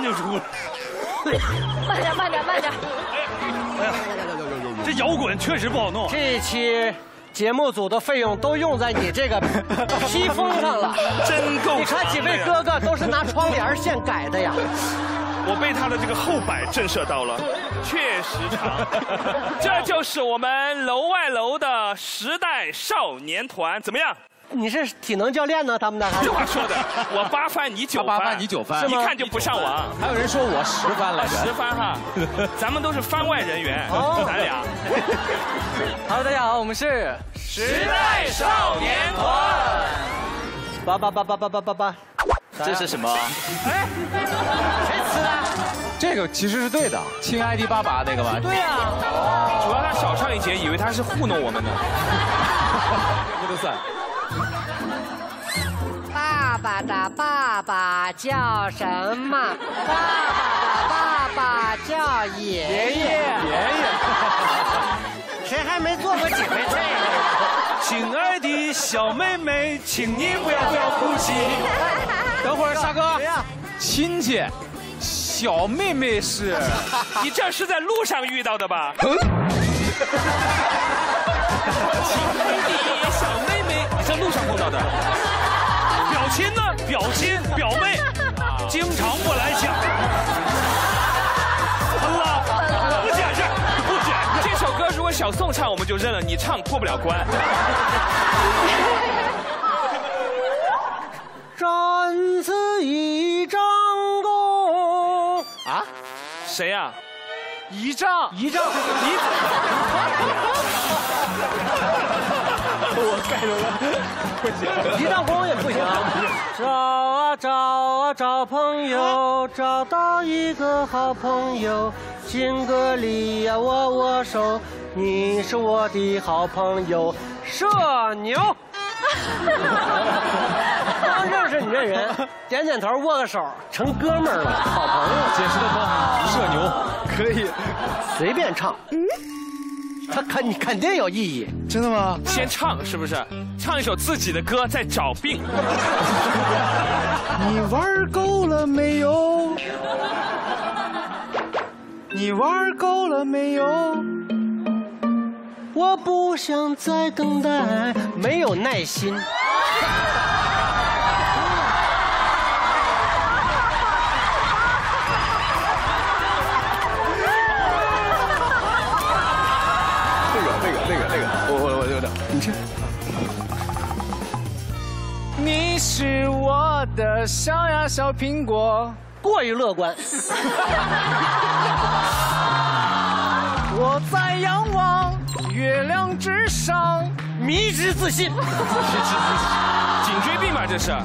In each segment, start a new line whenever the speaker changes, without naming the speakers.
就出了。
慢点，慢点，慢点。
哎呀，这摇滚确实不好弄。
这一期节目组的费用都用在你这个披风上了，
真够。
你看几位哥哥都是拿窗帘线改的呀。
我被他的这个后摆震慑到了，确实长。这就是我们楼外楼的时代少年团，怎么样？
你是体能教练呢？他们的
这话说的，我8番你9番
，8番你9番，
一看就不上网。
还有人说我10番来着
，10番哈，咱们都是番外人员，咱俩。
Hello， 大家好，我们是
时代少年团。
8，
这是什么？
哎，谁吃的？
这个其实是对的，亲 ID 88那个吧？
对呀。
主要他少唱一节，以为他是糊弄我们呢。
不能算。
爸爸的爸爸叫什么？爸爸的爸爸叫爷爷。谁还没做过几回这个？
亲爱的小妹妹，请你不要哭泣。
等会儿，沙哥，亲戚，小妹妹是？
你这是在路上遇到的吧？亲爱的小妹妹，你在路上碰到的。
表亲呢？表亲表妹，经常不来抢。不解释，不解释。
这首歌如果小宋唱，我们就认了，你唱过不了关。
展翅一张弓
啊？谁呀？
仪仗。
我盖住了，不行，一丈弓也不行。找朋友，找到一个好朋友，敬个礼呀，握手，你是我的好朋友，社牛。刚认识你这人，点头，握个手，成哥们儿了，好朋友。
解释的多好，社牛可以
随便唱。他肯定有意义，
真的吗？
先唱是不是？唱一首自己的歌，再找病。
你玩够了没有？你玩够了没有？
我不想再等待，没有耐心。
那个，我有点，你这。
你是我的小呀小苹果，
过于乐观。
我在仰望月亮之上，
迷之自信。
颈椎病吧这是。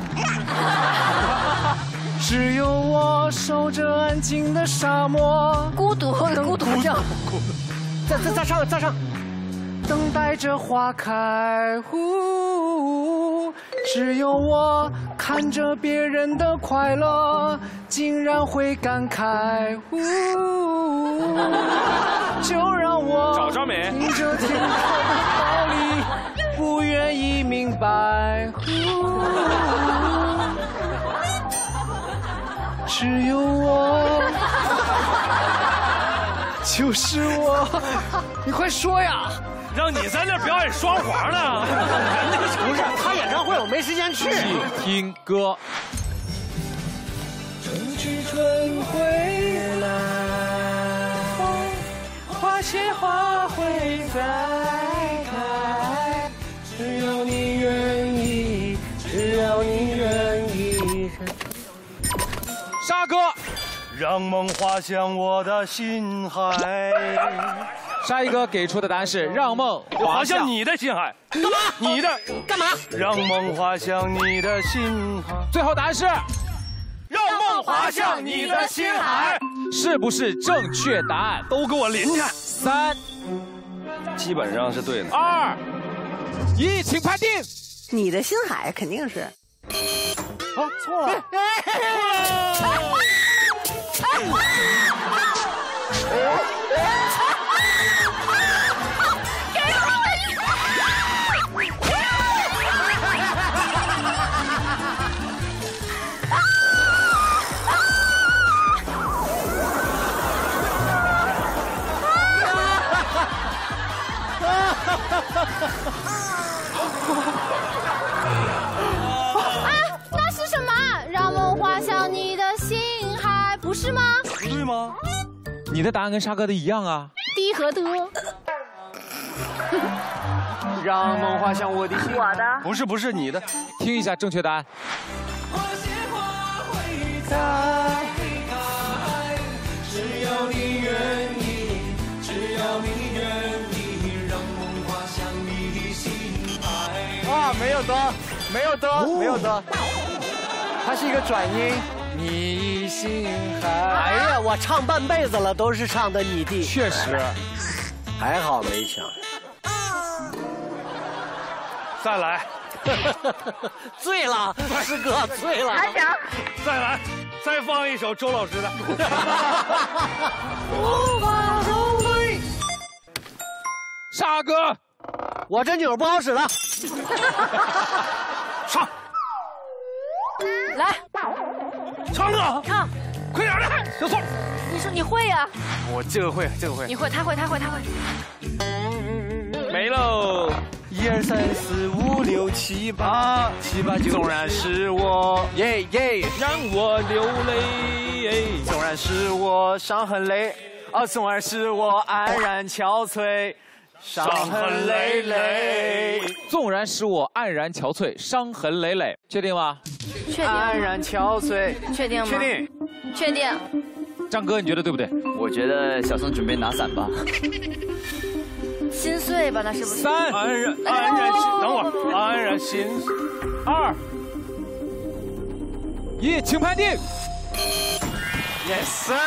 只有我守着安静的沙漠，
孤独症。
再上。
等待着花开，只有我看着别人的快乐，竟然会感慨，就让我
找着没？
听着天堂的道理，不愿意明白，只有我，就是我，你快说呀！
让你在那表演双簧呢？
不是，他演唱会我没时间去。
听歌。
春去春回来，花谢花会再开，只要你愿意，只要你愿意。
沙哥，
让梦滑向我的心海。
沙一哥给出的答案是让梦
滑向你的心海。
干嘛？
你的
干嘛？
让梦滑向你的心海。
最后答案是
让梦滑向你的心海，
是不是正确答案？
都给我淋去。
3，
基本上是对的。
2、1，请判定。
你的心海肯定是。
啊，错了。
是吗？
不对吗？
你的答案跟沙哥的一样啊。
的和的。
让梦滑向我的心。
我的
不是你的。
听一下正确答案。
只要你愿意，只要你愿意，让梦滑向你的心海。啊，没有得，它是一个转音。你心海。
哎呀，我唱半辈子了，都是唱的你的。
确实，
还好没抢。
再来，
醉了，师哥醉了。
还想
再来，再放一首周老师的。
沙哥，
我这钮不好使了。
唱，
来
唱啊！
唱，
快点来，小宋。
你说你会呀？
我这个会。
你会，他会。
没喽。
1、2、3、4、5、6、7、8、7、8、9。纵然是我耶耶，
让我流泪。
纵然是我伤痕累，纵然是我黯然憔悴，伤痕累累。
纵然使我黯然憔悴，伤痕累累，确定吗？
确定。
黯然憔悴，
确定吗？
确定。
确定。
张哥，你觉得对不对？
我觉得小宋准备拿伞吧。
心碎吧，那是不是？
三，
安然心，等会儿，安然心。
2、1，请判定。
Yes sir。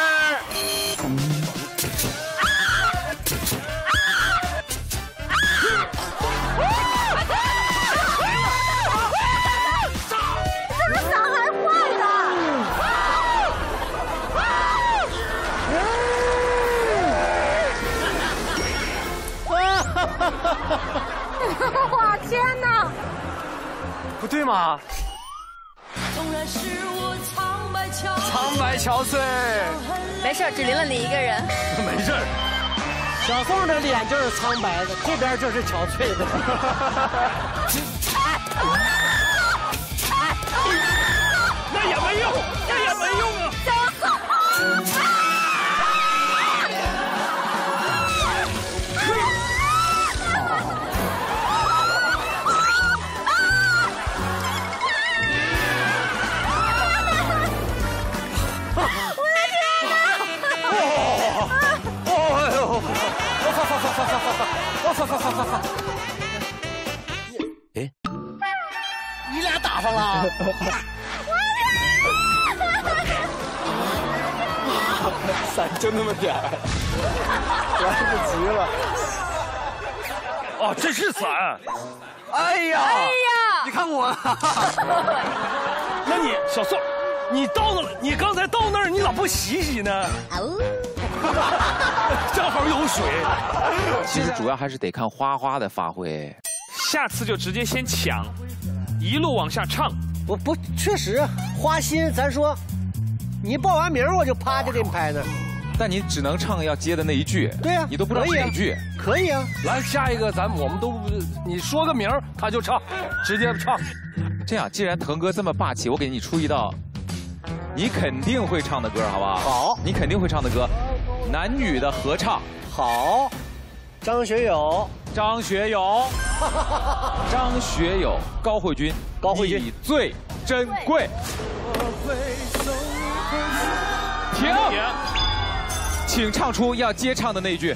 这个伞还坏了。哇天哪！
不对吗？苍白憔悴。
没事，只淋了你一个人。
没事。
小凤的脸就是苍白的，这边就是憔悴的。
那也没用，啊！
哎，你俩打上了？
伞就那么点儿，来不及了。
哦，这是伞。
哎呀！你看我。
那你小宋，你刚才到那儿，你咋不洗呢？正好有水。
其实主要还是得看花花的发挥。
下次就直接先抢，一路往下唱。
我不，确实花心，咱说，你报完名我就啪就给你拍那儿。
但你只能唱要接的那一句。
对呀，
你都不知道是哪句。
可以啊。
来下一个，我们都你说个名他就唱，直接唱。
这样，既然腾哥这么霸气，我给你出一道，你肯定会唱的歌，好不好？
好，
你肯定会唱的歌，男女的合唱。
好，张学友，
张学友，高慧君，你最珍贵。停。请唱出要接唱的那一句。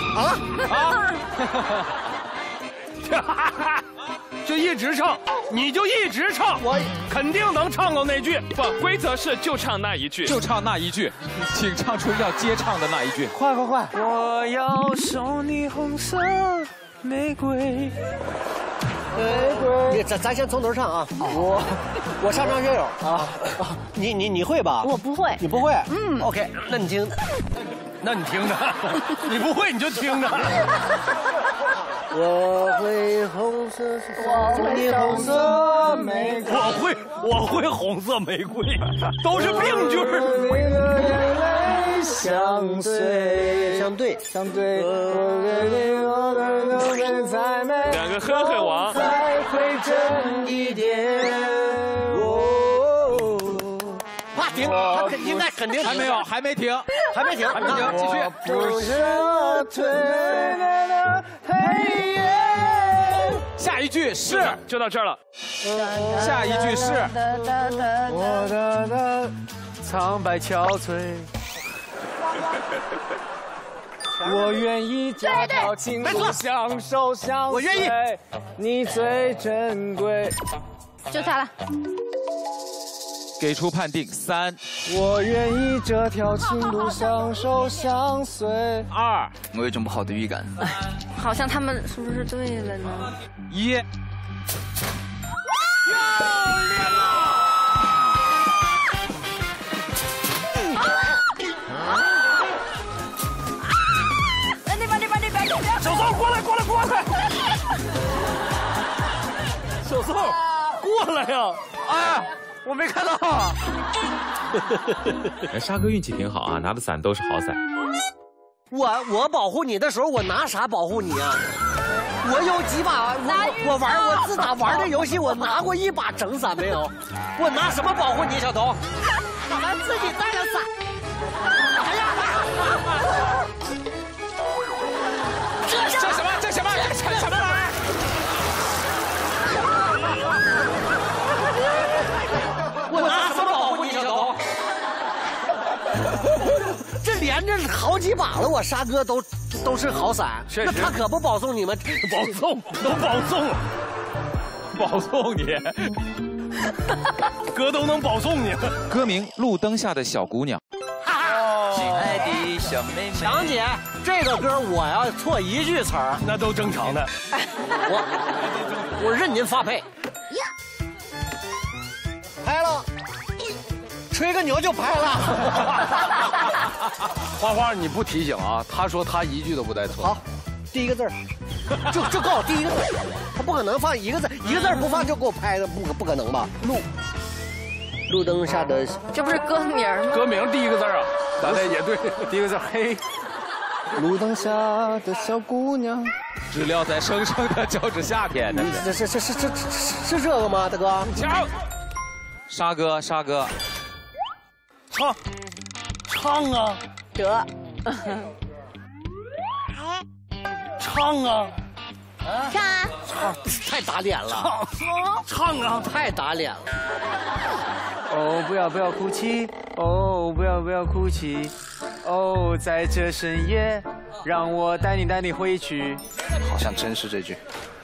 就一直唱，你就一直唱，我肯定能唱到那句。
不，规则是就唱那一句，
就唱那一句，请唱出要接唱的那一句。
快！
我要送你红色玫瑰。
咱先从头唱啊！我唱张学友啊！你会吧？
我不会。
你不会？OK， 那你听。
那你听着，你不会你就听着。
我会红色，送你红色玫瑰。
我会红色玫瑰，都是病句。
相对，
两个呵呵王。
再会真一点。哇，停！他肯定
还没有，还没停，
还没停，
继续。
不撤退，嘿耶。
下一句是，
就到这儿了。
下一句是，
我的苍白憔悴。我愿意这条情路相守相随，我愿意，你最珍贵。
就他了。
给出判定，3，
我愿意这条情路相守相随。
2，
我有一种不好的预感。
好像他们是不是对了呢
1。
小宋过来！小宋过来呀！
啊，我没看到。
沙哥运气挺好啊，拿的伞都是好伞。
我保护你的时候，我拿啥保护你啊？我有几把，我自打玩这游戏，我拿过一把整伞没有？我拿什么保护你，小童？咱自己带着伞。哎呀！
这什么玩意儿？
我拿什么保护你，小童？这连着好几把了，我沙哥都是好伞，那他可不保送你们，
都保送了，
保送你，
哥都能保送你。
歌名《路灯下的小姑娘》。
亲爱的小妹妹，
强姐，这个歌我要错一句词儿，
那都正常的。
我任您发配。拍了，吹个牛就拍了。
花，你不提醒啊？他说他一句都不带错。
好，第一个字儿，就告我第一个字，他不可能放一个字不放就给我拍的，不可能吧？路灯下的，
这不是歌名吗？
歌名第一个字啊，咱这也对，第一个字黑。
路灯下的小姑娘，
知了在声声的叫着夏天。
是这个吗，大哥？
抢！沙哥，
唱啊，
得，
唱啊，
太打脸了，
唱啊，
太打脸了。哦，不要哭泣，哦，不要哭泣，哦，在这深夜，让我带你回去。
好像真是这句。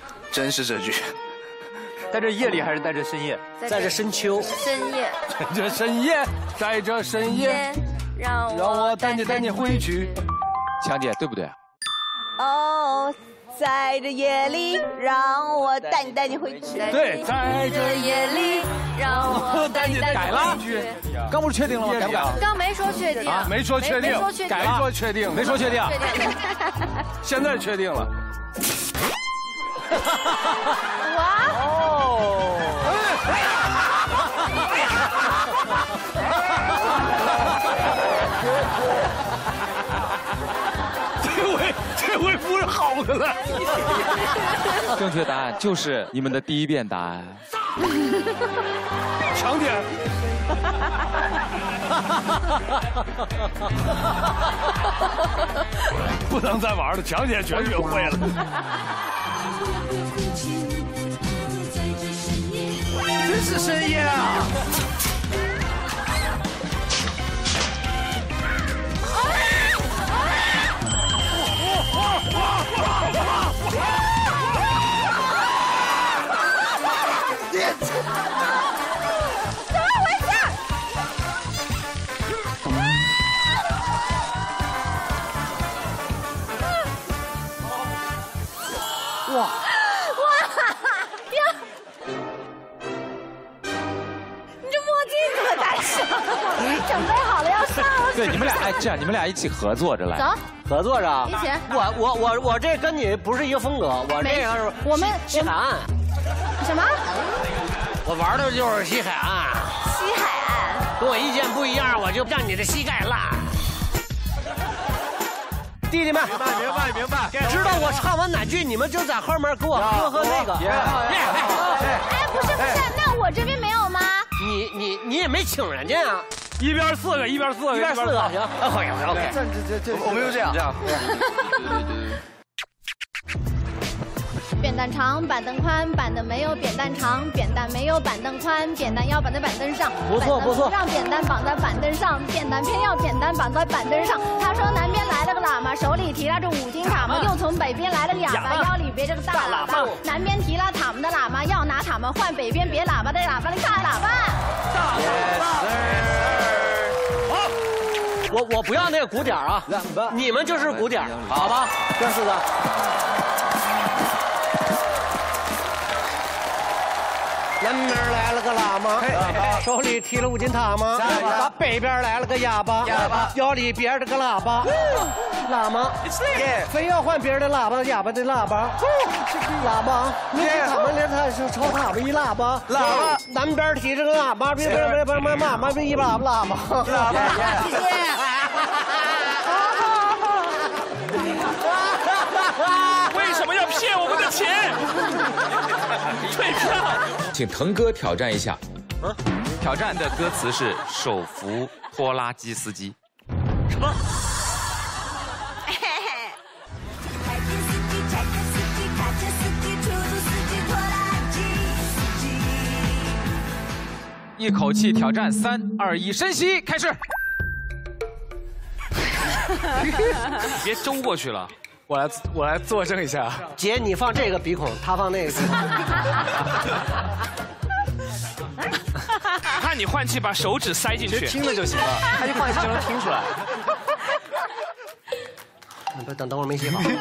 在这夜里还是在这深夜？在这深秋。
深夜。
在这深夜，
让我
带你回去。
强姐对不对？
哦，在这夜里，让我带你回去。
对，在这夜里，
让我带你
改了。刚不是确定了吗？改不改了？
刚没说确定。
没说确定。改说确定。
没说确定。
现在确定了。
哇哦！
这回不是好的了。
正确答案就是你们的第一遍答案。
强点。不能再玩了，强姐全学会了。真是深夜啊！
怎么回事？
哇！
准备好了要上了。
对，你们俩这样，你们俩一起合作着来。
走，
合作着。
一起。
我这跟你不是一个风格，我这个是西海岸。
什么？
我玩的就是西海岸。
西海岸。
跟我意见不一样，我就让你的膝盖烂。弟弟们，
明白。
知道我唱完哪句，你们就在后面给我喝那个。
哎，不是，那我这边没有吗？
你也没请人家啊？
一边4个，一边4个，
一边4个，行。OK，
这，我们就这样。
扁担长，板凳宽，板凳没有扁担长，扁担没有板凳宽，扁担要绑在板凳上，
不错，
让扁担绑在板凳上，扁担偏要扁担绑在板凳上。他说南边来了个喇嘛，手里提拉着5斤塔嘛，又从北边来了个哑巴，腰里别着个大喇叭。南边提拉塔嘛的喇嘛要拿塔嘛换北边别喇叭的喇叭的大喇叭。
我不要那个鼓点啊，你们就是鼓点，好吧？这4个。南边来了个喇嘛，手里提了5斤塔嘛，北边来了个哑巴，腰里别着个喇叭，喇嘛，非要换别人的喇叭，哑巴的喇叭，喇叭，你给他们连他是超塔嘛一喇叭，喇叭，南边提着个喇叭，别喇叭一喇叭，喇叭，
为什么要骗我们的钱？退票。
请腾哥挑战一下。挑战的歌词是手扶拖拉机司机。
什么？
一口气挑战3、2、1，深吸，开始。
别周过去了。
我来作证一下。
姐，你放这个鼻孔，他放那个鼻孔。
看你换气，把手指塞进去，
听了就行了。他一换气就能听出来。
等会儿没洗好。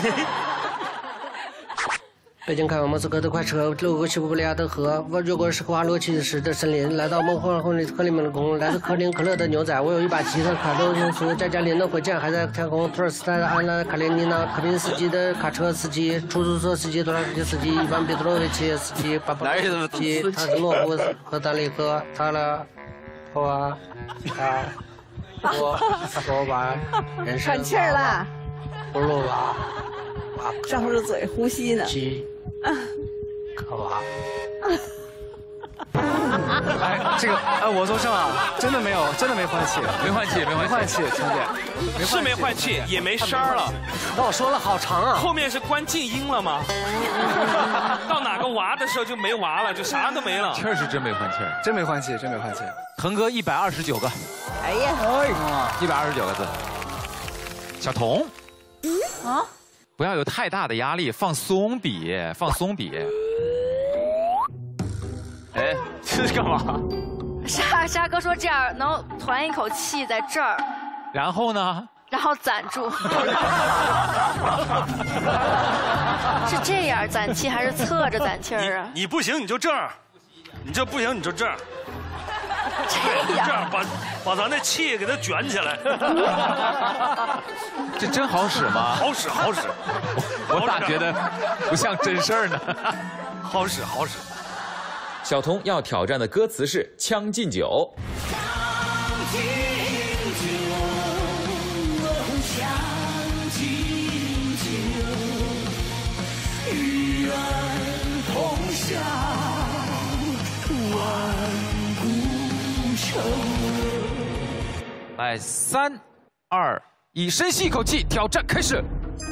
北京开往莫斯科的快车路过西伯利亚的河，我越过是花落气时的森林，来到梦幻克里姆宫，来自克林克勒的牛仔，我有一把吉他，卡豆用苏，在加林的火箭还在天空，托尔斯泰的安娜卡列尼娜，科宾斯基的卡车司机，出租车司机，多拉斯基司机，伊万彼得罗维奇司机，巴布罗斯基，塔斯诺夫和丹里克，他了，托瓦，人生
喘气儿了，
葫芦娃，
张着嘴呼吸呢。
可娃。
哎，这个我作证啊，真的没换气，
没换气，
兄弟，
是没换气，也没声儿了。
那我说了好长啊，
后面是关静音了吗？到哪个娃的时候就没娃了，就啥都没了。
确实真没换气，
真没换气。
腾哥129个。
哎呀
，129个字。小童。不要有太大的压力，放松笔。
哎，这是干嘛？
沙哥说这样能团一口气在这儿，
然后呢？
然后攒住。是这样攒气还是侧着攒气儿啊？
你不行你就这样，你这不行你就这样。
这
样把咱那气给它卷起来。
这真好使吗？
好使。
我咋觉得不像真事儿呢？
好使。
小童要挑战的歌词是《将进酒》。来，3、2、1，深吸一口气，挑战开始。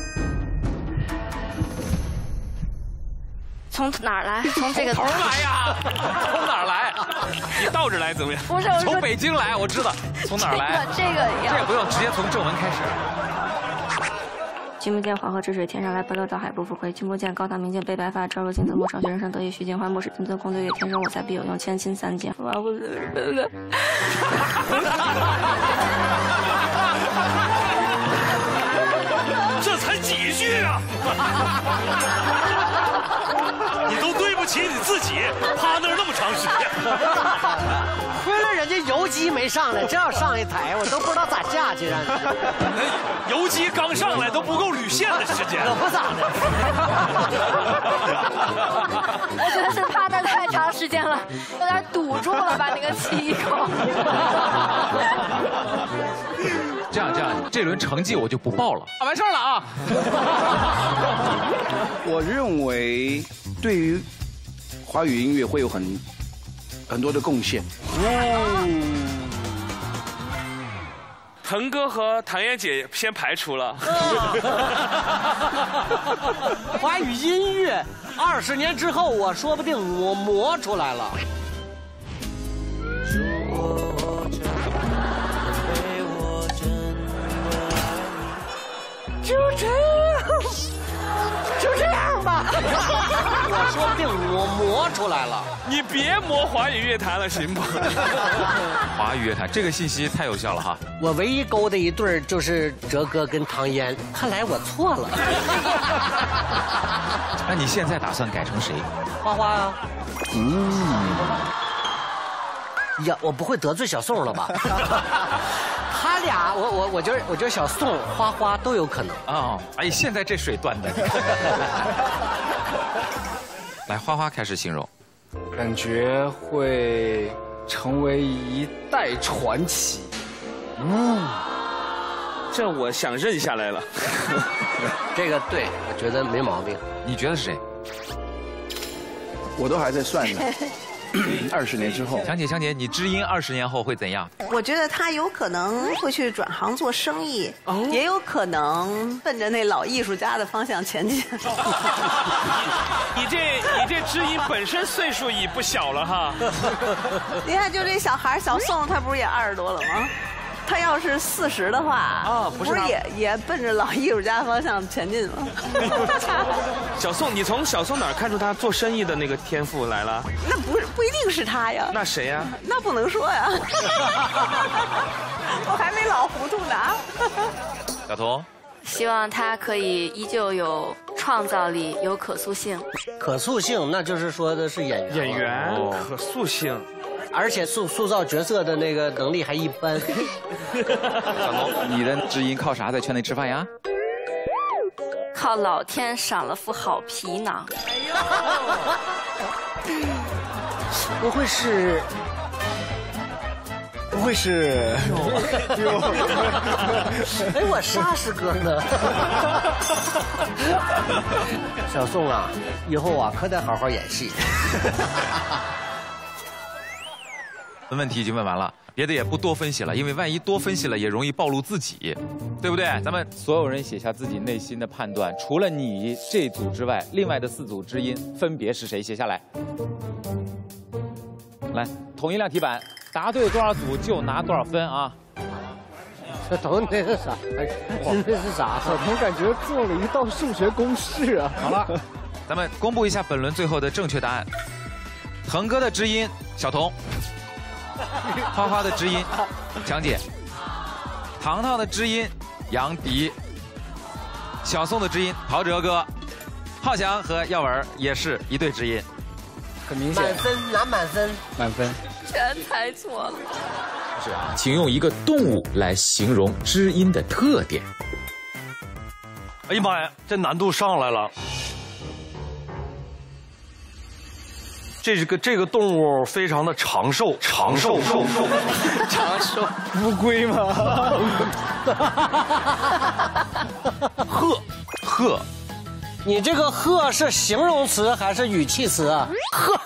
从哪儿来？从这个
头来呀！从哪儿来？
你倒着来怎么样？
不是，
从北京来，我知道。从哪儿来？
这个
不用，直接从正文开始。
君不见黄河之水天上来，奔流到海不复回。君不见高堂明镜悲白发，朝如金子暮少学人生得意须尽欢。莫使金樽空对月，天生我材必有用，千金散尽。
这才几句啊！你都对不起你自己，趴那儿那么长时间。
亏了人家游击没上来，这要上一台，我都不知道咋下去。
游击刚上来都不够捋线的时间。
可不咋的。
我觉得是趴那太长时间了，有点堵住了吧那个气口。
这样，这轮成绩我就不报了。完事儿了啊！
我认为对于华语音乐会有很多的贡献。
腾哥和唐嫣姐先排除了。
华语音乐，20年之后，我说不定我磨出来了。就这样吧。我说不定我磨出来了。
你别磨华语乐坛了，行不？
华语乐坛这个信息太有效了哈。
我唯一勾的一对就是哲哥跟唐嫣，看来我错了。
那你现在打算改成谁？
花花啊。呀，我不会得罪小宋了吧？他俩，我觉得小宋、花花都有可能
啊。哎，现在这水断的。来，花花开始形容，
感觉会成为一代传奇。
这我想认下来了。
这个对，我觉得没毛病。
你觉得是谁？
我都还在算呢。20年之后，
强姐，你知音20年后会怎样？
我觉得他有可能会去转行做生意，也有可能奔着那老艺术家的方向前进。
你这知音本身岁数已不小了哈。
你看，就这小孩小宋，他不是也20多了吗？他要是40的话，不是也奔着老艺术家方向前进吗？
小宋，你从小宋哪儿看出他做生意的那个天赋来了？
那不一定是他呀。
那谁呀？
那不能说呀。我还没老糊涂呢。
小童，
希望他可以依旧有创造力，有可塑性。
可塑性，那就是说的是演员。
演员可塑性。
而且塑造角色的那个能力还一般。
小龙，你的知音靠啥在圈内吃饭呀？
靠老天赏了副好皮囊。
不会是？哎，我啥是哥呢？小宋啊，以后啊可得好好演戏。
问题已经问完了，别的也不多分析了，因为万一多分析了也容易暴露自己，对不对？咱们
所有人写下自己内心的判断，除了你这组之外，另外的4组知音分别是谁？写下来。来，统一亮题板，答对多少组就拿多少分啊！
小童那是啥？那是啥？
小童感觉做了一道数学公式啊！
好了，咱们公布一下本轮最后的正确答案。腾哥的知音小童。花花的知音，强姐；糖糖的知音，杨迪；小宋的知音，陶喆哥；浩翔和耀文也是一对知音，
很明显。
满分拿满分，
满分。
全猜错了。
是啊，请用一个动物来形容知音的特点。
哎呀妈呀，这难度上来了。这个动物非常的长寿，
乌龟吗？
鹤，
你这个鹤是形容词还是语气词啊？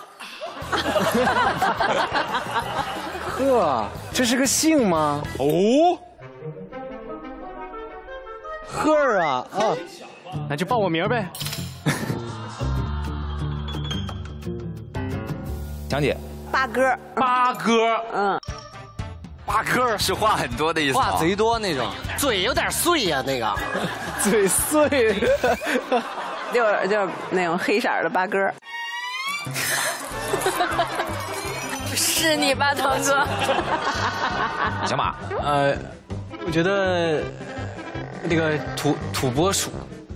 鹤，这是个姓吗？
哦，
鹤儿啊，
那就报我名呗。
强姐，
八哥，
八哥，
八哥是话很多的意思，
话贼多那种，嘴有点碎呀，那个，
嘴碎，
就是那种黑色的八哥。
是你吧，腾哥？
小马，
我觉得那个土拨鼠，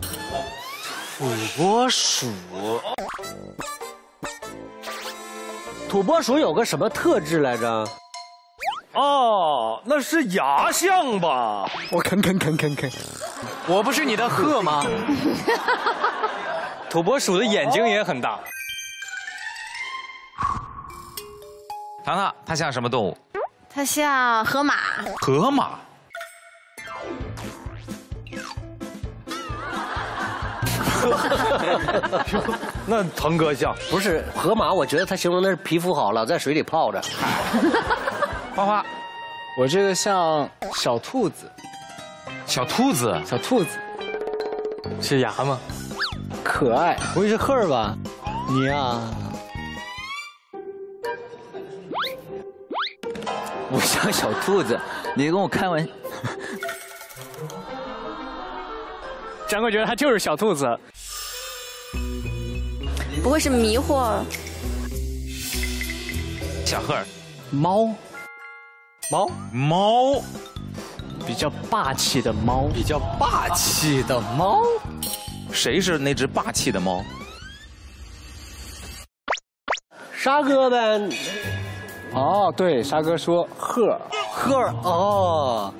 土拨鼠有个什么特质来着？
哦，那是牙像吧？
我啃，
我不是你的鹤吗？土拨鼠的眼睛也很大。
糖糖，它像什么动物？
它像河马。
河马。
那腾哥像
不是河马，我觉得他形容的是皮肤好了，在水里泡着。
花花，
我这个像小兔子。
小兔子，
小兔子，
是牙吗？
可爱，
不会是鹤吧？你呀，
我像小兔子，你跟我开玩笑。
张哥觉得他就是小兔子。
不会是迷惑？
小鹤儿，
猫，
猫，
比较霸气的猫，
比较霸气的猫。
谁是那只霸气的猫？
沙哥呗。
哦，对，沙哥说鹤
哦，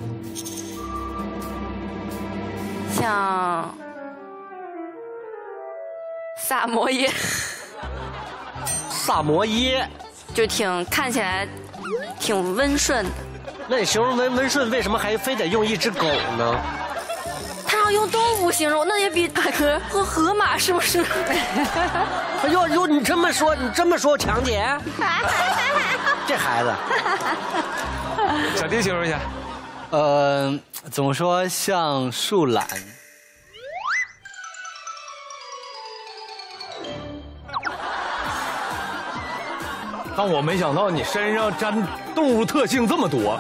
像萨摩耶，
萨摩耶，
就看起来挺温顺的。
那你形容温顺，为什么还非得用一只狗呢？
他要用动物形容，那也比百合和河马是不是？
哎呦，你这么说，强姐，这孩子，
小丁形容一下。
怎么说？像树懒。
但我没想到你身上沾动物特性这么多。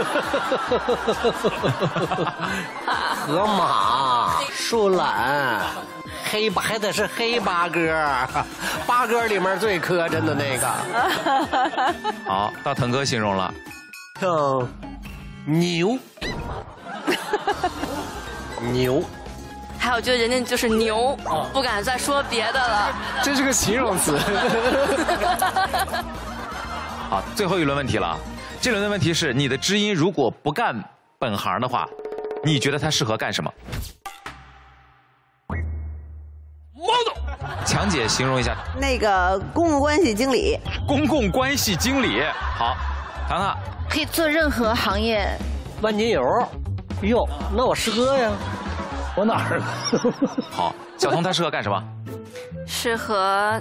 河马、树懒、还得是黑八哥，八哥里面最磕碜的那个。
好，到腾哥形容了，
像牛，牛。
还有就是人家就是牛，不敢再说别的了。
这是个形容词。
好，最后一轮问题了。这轮的问题是：你的知音如果不干本行的话，你觉得他适合干什么？强姐形容一下。
那个公共关系经理。
公共关系经理。好，糖糖。
可以做任何行业。
万金油。哟，那我适合呀。
我哪儿？
好，小童他适合干什么？
适合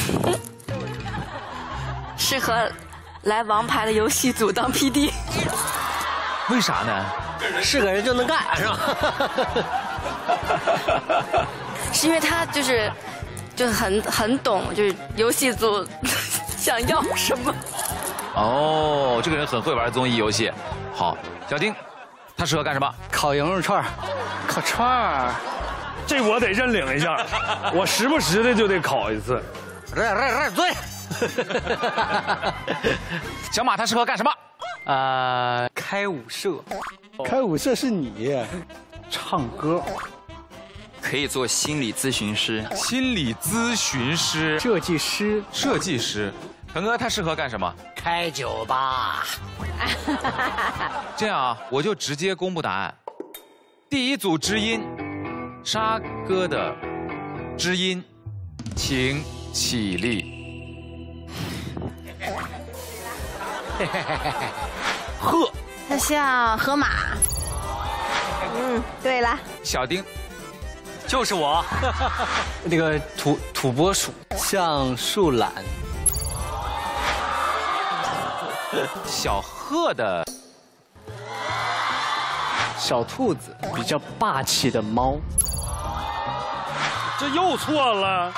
来王牌的游戏组当 PD。
为啥呢？
是个人就能干，是吧？
是因为他就很懂，就是游戏组想要什么。
哦，这个人很会玩综艺游戏。好，小丁，他适合干什么？
烤羊肉串。烤串儿，
这我得认领一下，我时不时的就得烤一次。
对。
小马他适合干什么？
开舞社。开舞社是你，唱歌。
可以做心理咨询师。
心理咨询师。
设计师。
设计师。腾哥他适合干什么？
开酒吧。
这样啊，我就直接公布答案。第一组知音，沙哥的知音，请起立。
鹤，
它像河马。
对了。
小丁，
就是我。
那个土拨鼠，像树懒。
小鹤的。
小兔子，比较霸气的猫。
这又错了，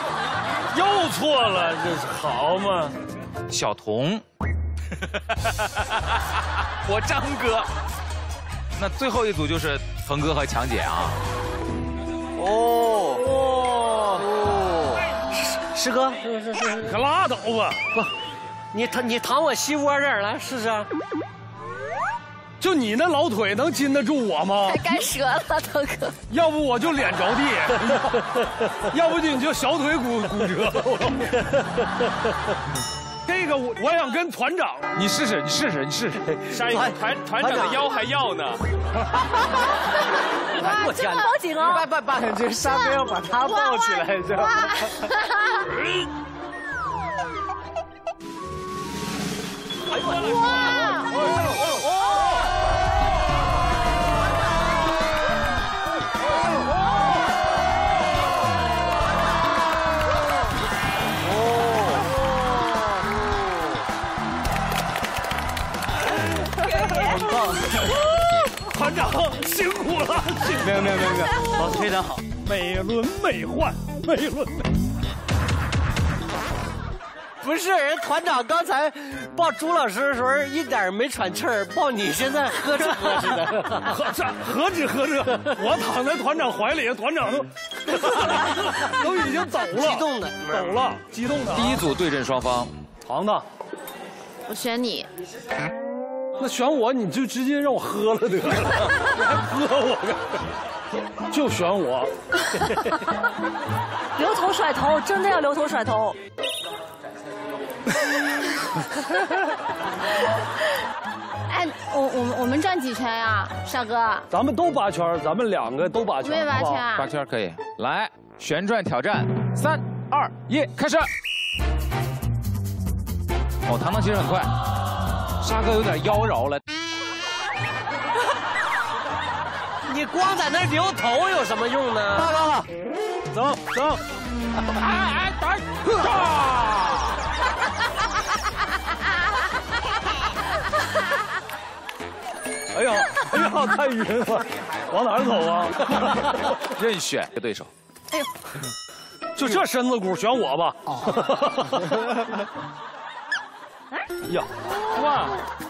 这是好嘛？
小童，我张哥。那最后一组就是腾哥和强姐啊。
师哥，
可拉倒吧！
不，你躺我膝窝这儿来试试。
就你那老腿能禁得住我吗？
还该折了，腾哥。
要不我就脸着地，要不你就小腿骨折。这个我想跟团长，
你试试。
沙溢团长的腰还要呢。
我天哪！
好紧哦！
这沙哥要把他抱起来，这。
辛苦了。
没有，老师非常好，
美轮美奂，美轮美。
不是，人团长刚才抱朱老师的时候一点没喘气儿，抱你现在呵哧呵哧的，
何止呵哧，我躺在团长怀里，团长都已经走了，
激动的
走了，激动的。
第一组对阵双方，
糖糖，
我选你。
那选我你就直接让我喝了得了，你还喝我干？就选我。
留头甩头，真的要留头甩头。
哎，我们转几圈呀，少哥？
咱们都8圈，咱们2个都8圈。
我也8圈。
8圈可以。来，旋转挑战，3、2、1，开始。哦，糖糖其实很快，沙哥有点妖娆了。
你光在那留头有什么用呢？
大哥，走。
哎，等。
哎呀，太晕了，往哪儿走啊？
任选对手。
哎呦，
就这身子骨选我吧。呀，哇！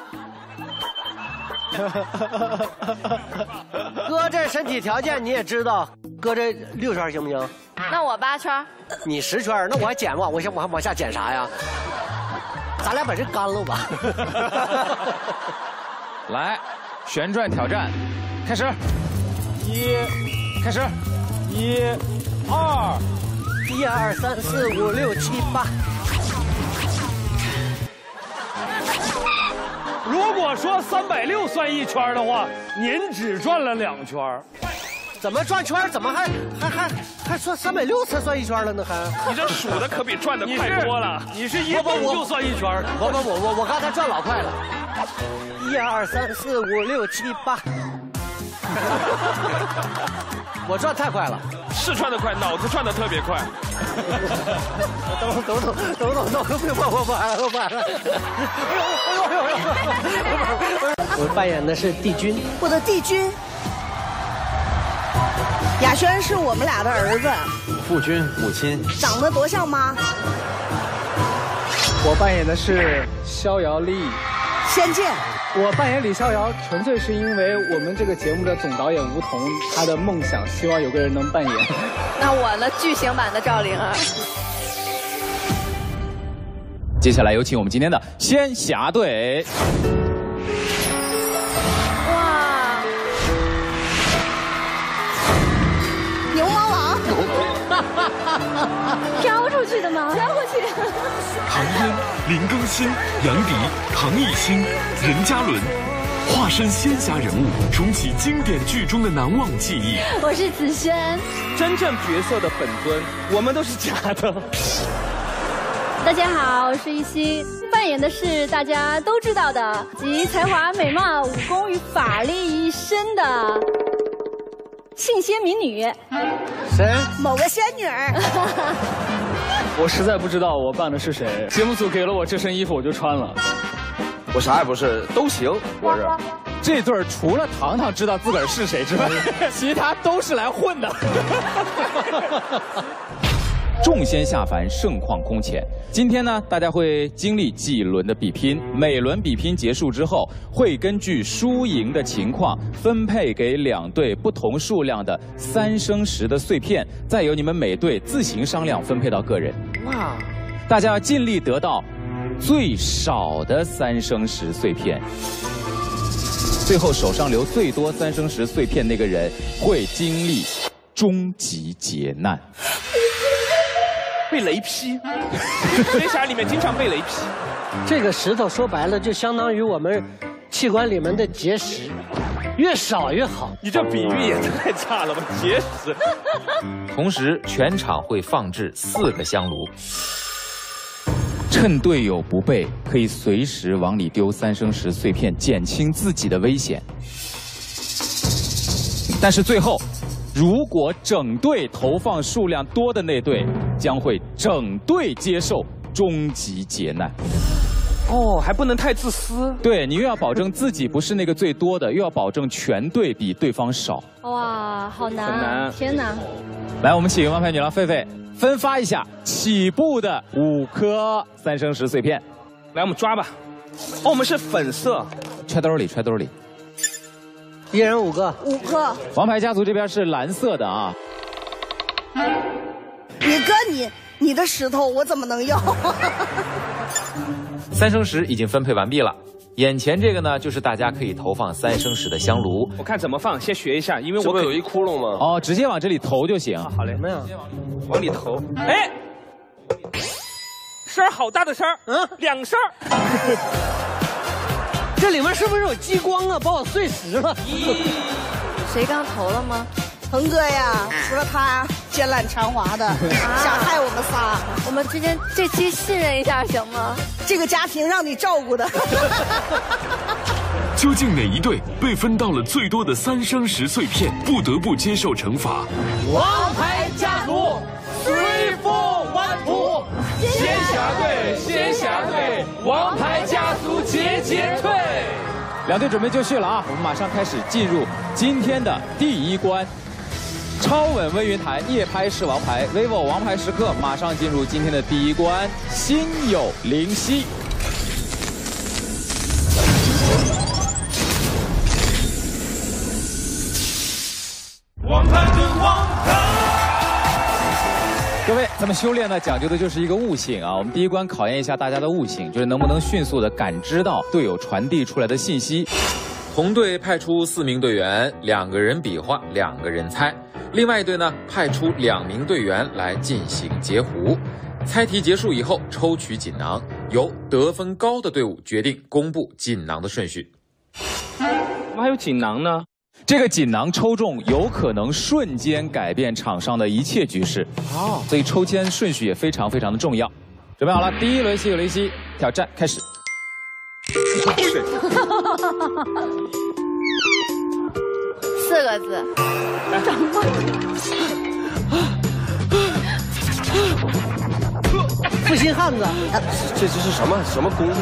哥这身体条件你也知道，哥这6圈行不行？
那我8圈。
你10圈，那我还减吧？我往下减啥呀？咱俩把这干了吧。
来，旋转挑战，开始。开始。
1、2、
1、2、3、4、5、6、7、8。
如果说360算1圈的话，您只转了2圈。
怎么转圈？怎么还说360才算1圈了呢？还
你这数的可比转的快多了。
你是1动就算1圈。
我刚才转老快了。1、2、3、4、5、6、7、8。我转太快了。
是转得快，脑子转得特别快。
等，我完了。我扮演的是帝君。
我的帝君。雅轩是我们俩的儿子，
父君母亲
长得多像妈。
我扮演的是逍遥丽。
仙剑。
我扮演李逍遥，纯粹是因为我们这个节目的总导演吴彤，他的梦想希望有个人能扮演。
那我呢？巨型版的赵灵儿。
接下来有请我们今天的仙侠队。
哇！
牛魔王。
飘出去的吗？飘过去。
唐嫣、林更新、杨迪、唐艺昕、任嘉伦，化身仙侠人物，重启经典剧中的难忘记忆。
我是子轩。
真正角色的本尊，我们都是假的。
大家好，我是一心，扮演的是大家都知道的集才华、美貌、武功与法力一身的性仙民女。
谁？
某个仙女儿。
我实在不知道我扮的是谁，节目组给了我这身衣服我就穿了。
我啥也不是，都行，我是。
这对除了糖糖知道自个儿是谁之外，其他都是来混的。众仙下凡，盛况空前。今天呢，大家会经历几轮的比拼，每轮比拼结束之后，会根据输赢的情况分配给2队不同数量的3生石的碎片，再由你们每队自行商量分配到个人。哇！大家要尽力得到最少的3生石碎片。最后手上留最多3生石碎片那个人会经历终极劫难。
被雷劈，仙侠里面经常被雷劈。
这个石头说白了就相当于我们器官里面的结石，越少越好。
你这比喻也太差了吧，结石。
同时，全场会放置4个香炉，
趁队友不备，可以随时往里丢3生石碎片，减轻自己的危险。但是最后，如果整队投放数量多的那队，将会整队接受终极劫难。
哦，还不能太自私。
对，你又要保证自己不是那个最多的，又要保证全队比对方少。
哇，好难，
很难，
天哪！
来，我们请王牌女郎狒狒分发一下起步的5颗3生石碎片。
来，我们抓吧。哦，我们是粉色，
揣兜里，揣兜里。
一人5个
，5颗。
王牌家族这边是蓝色的啊。
你哥，你的石头我怎么能要
3生石已经分配完毕了，眼前这个呢，就是大家可以投放3生石的香炉。
我看怎么放，先学一下，因为我
有一窟窿吗？
哦，直接往这里投就行。
好嘞，
什么呀？
往里投。哎，声儿好大的声儿，2声。
这里面是不是有激光啊？把我碎石了。
谁刚投了吗？
鹏哥呀，除了他奸懒馋滑的，想害我们仨。
我们之间这期信任一下行吗？
这个家庭让你照顾的。
究竟哪一队被分到了最多的3生石碎片，不得不接受惩罚？
王牌家族，3、4、1、2，仙侠队，仙侠队，王牌家族节节退。
2队准备就绪了啊！我们马上开始进入今天的第1关。超稳微云台夜拍是王牌 vivo 王牌时刻，马上进入今天的第1关，心有灵犀。
王牌对王牌。
各位，咱们修炼呢讲究的就是一个悟性啊。我们第1关考验一下大家的悟性，就是能不能迅速的感知到队友传递出来的信息。
同队派出4名队员，2个人比划，2个人猜。 另外一队呢，派出2名队员来进行截胡。猜题结束以后，抽取锦囊，由得分高的队伍决定公布锦囊的顺序。
我们还有锦囊呢，
这个锦囊抽中有可能瞬间改变场上的一切局势哦，所以抽签顺序也非常非常的重要。准备好了，第1轮心有灵犀挑战开始。
4个字。
负心汉子，
这是什么功夫？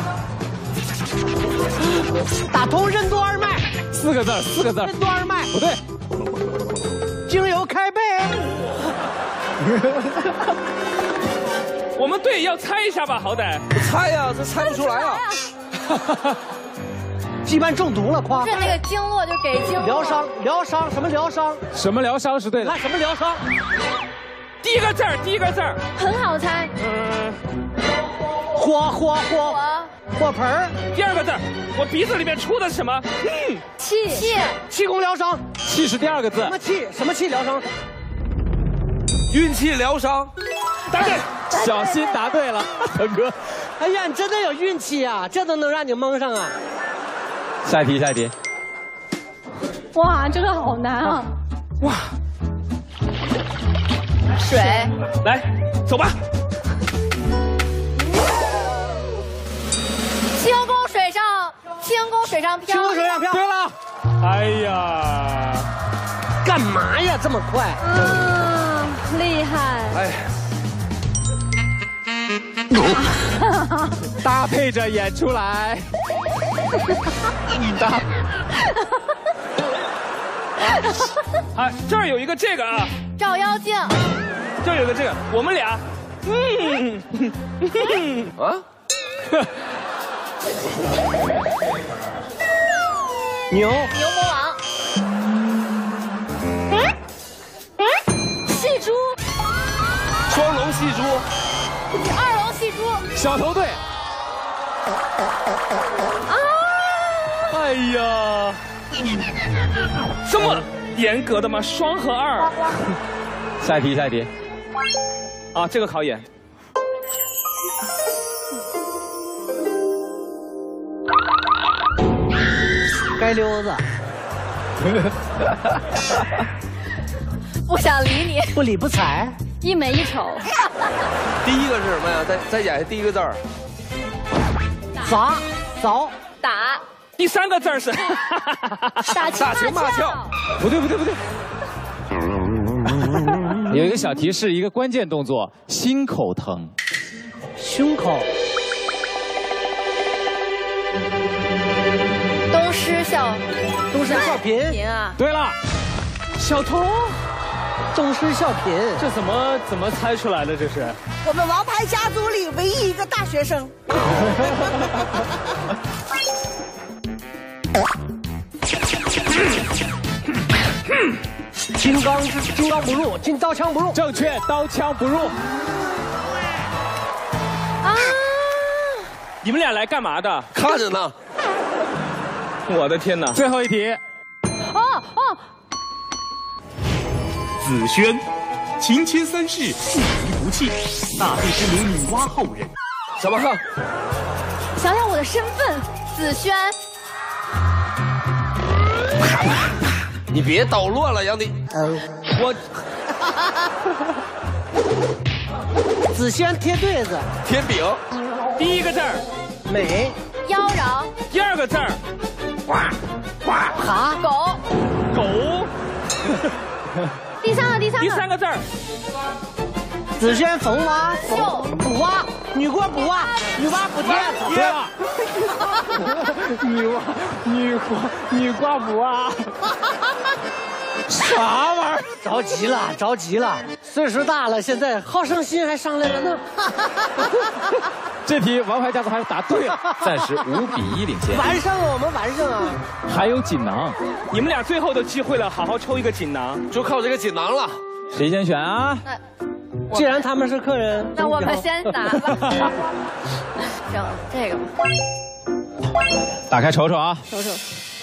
打通任督二脉。
4个字，4个字。
任督二脉
不对。
经由开背。
我们队要猜一下吧，好歹。
猜呀，这猜不出来啊。
羁绊中毒了，夸。
是那个经络就给经络。
疗伤，疗伤，什么疗伤？
什么疗伤是对的。
看什么疗伤？
第一个字儿，第一个字儿。
很好猜。
火盆儿。
第2个字儿，我鼻子里面出的是什么？
气功疗伤。
气是第2个字。
什么气？什么气疗伤？
运气疗伤。
答对。
小新答对了，腾哥。
哎呀，你真的有运气啊，这都能让你蒙上啊！
下一题，下一题。
哇，这个好难啊！
哇，
水，
来，走吧。
轻功水上漂。
轻功水上漂。
对了。
哎呀，
干嘛呀，这么快？
厉害。
哎。
搭配着演出来。搭。
啊，这儿有一个这个啊，
照妖镜。
这儿有个这个，我们俩，
啊，
牛
魔王。
戏珠。
双龙戏珠。
2龙戏珠，
小头队。
哎呀，这么严格的吗？双和2。
下一题，下一题。
啊，这个考验。
街溜子。
不想理你。
不理不睬。
一美一丑。
第1个是什么呀？再演第1个字儿。
早
打。
第3个字是
打情骂俏。
不对。有一个小提示，一个关键动作，心口疼。
胸口。
东施效
颦
啊！
对了，
小童，
东施效颦，
这怎么猜出来的？这是
我们王牌家族里唯一一个大学生。
金刚不入，刀枪不入。
正确，刀枪不入。
啊！
你们俩来干嘛的？
看着呢。
我的天哪！
最后一题。
哦。
子轩，情牵三世，不离不弃，大地之母女娲后人。
小马克，
想想我的身份，子轩。
你别捣乱了，杨迪。我。子轩贴对子，
天饼。
第一个字儿，
美。
妖娆。
第二个字儿，
哈。
狗。
第三个
字儿，
子轩逢蛙补蛙，女娲补蛙，女娲补天。
对了。
女娲补蛙。
啥玩意儿？
着急了，岁数大了，现在好胜心还上来了呢。
这题王牌家族还是答对了，暂时5比1领先。
完胜啊，我们完胜啊！
还有锦囊，
你们俩最后的机会了，好好抽一个锦囊，
就靠这个锦囊了。
谁先选啊？
既然他们是客人，
那我们先拿吧。行，这个吧。
打开瞅瞅啊。
瞅瞅。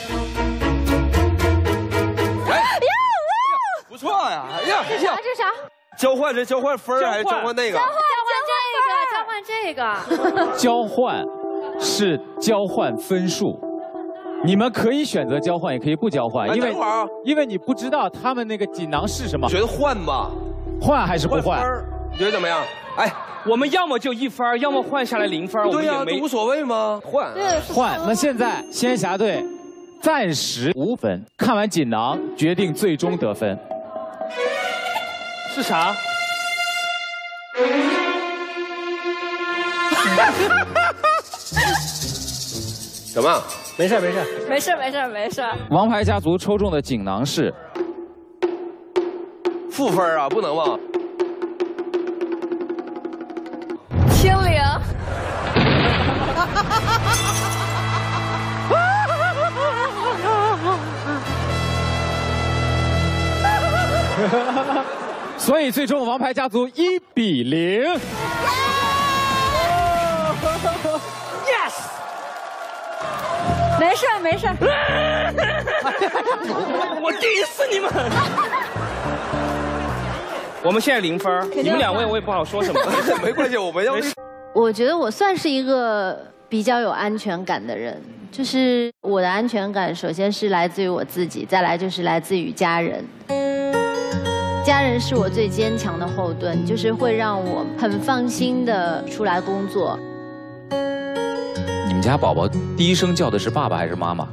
不错呀！哎呀，
这啥？
交换分还是交换那个？
交换这个。
交换是交换分数，你们可以选择交换，也可以不交换，因为你不知道他们那个锦囊是什么。
觉得换吧，
换还是不换？
你觉得怎么样？哎，
我们要么就1分，要么换下来0分，
对呀，都无所谓吗？
换。那现在仙侠队暂时5分，看完锦囊决定最终得分。
是啥？
什么？没事。
王牌家族抽中的锦囊是
负分啊，不能忘。
清零。
所以最终王牌家族1比0。
Yes。
没事。
我顶死你们！我们现在0分，你们2位我也不好说什么。
没关系，我们要。
我觉得我算是一个比较有安全感的人，就是我的安全感首先是来自于我自己，再来就是来自于家人。家人是我最坚强的后盾，就是会让我很放心的出来工作。
你们家宝宝第一声叫的是爸爸还是妈妈？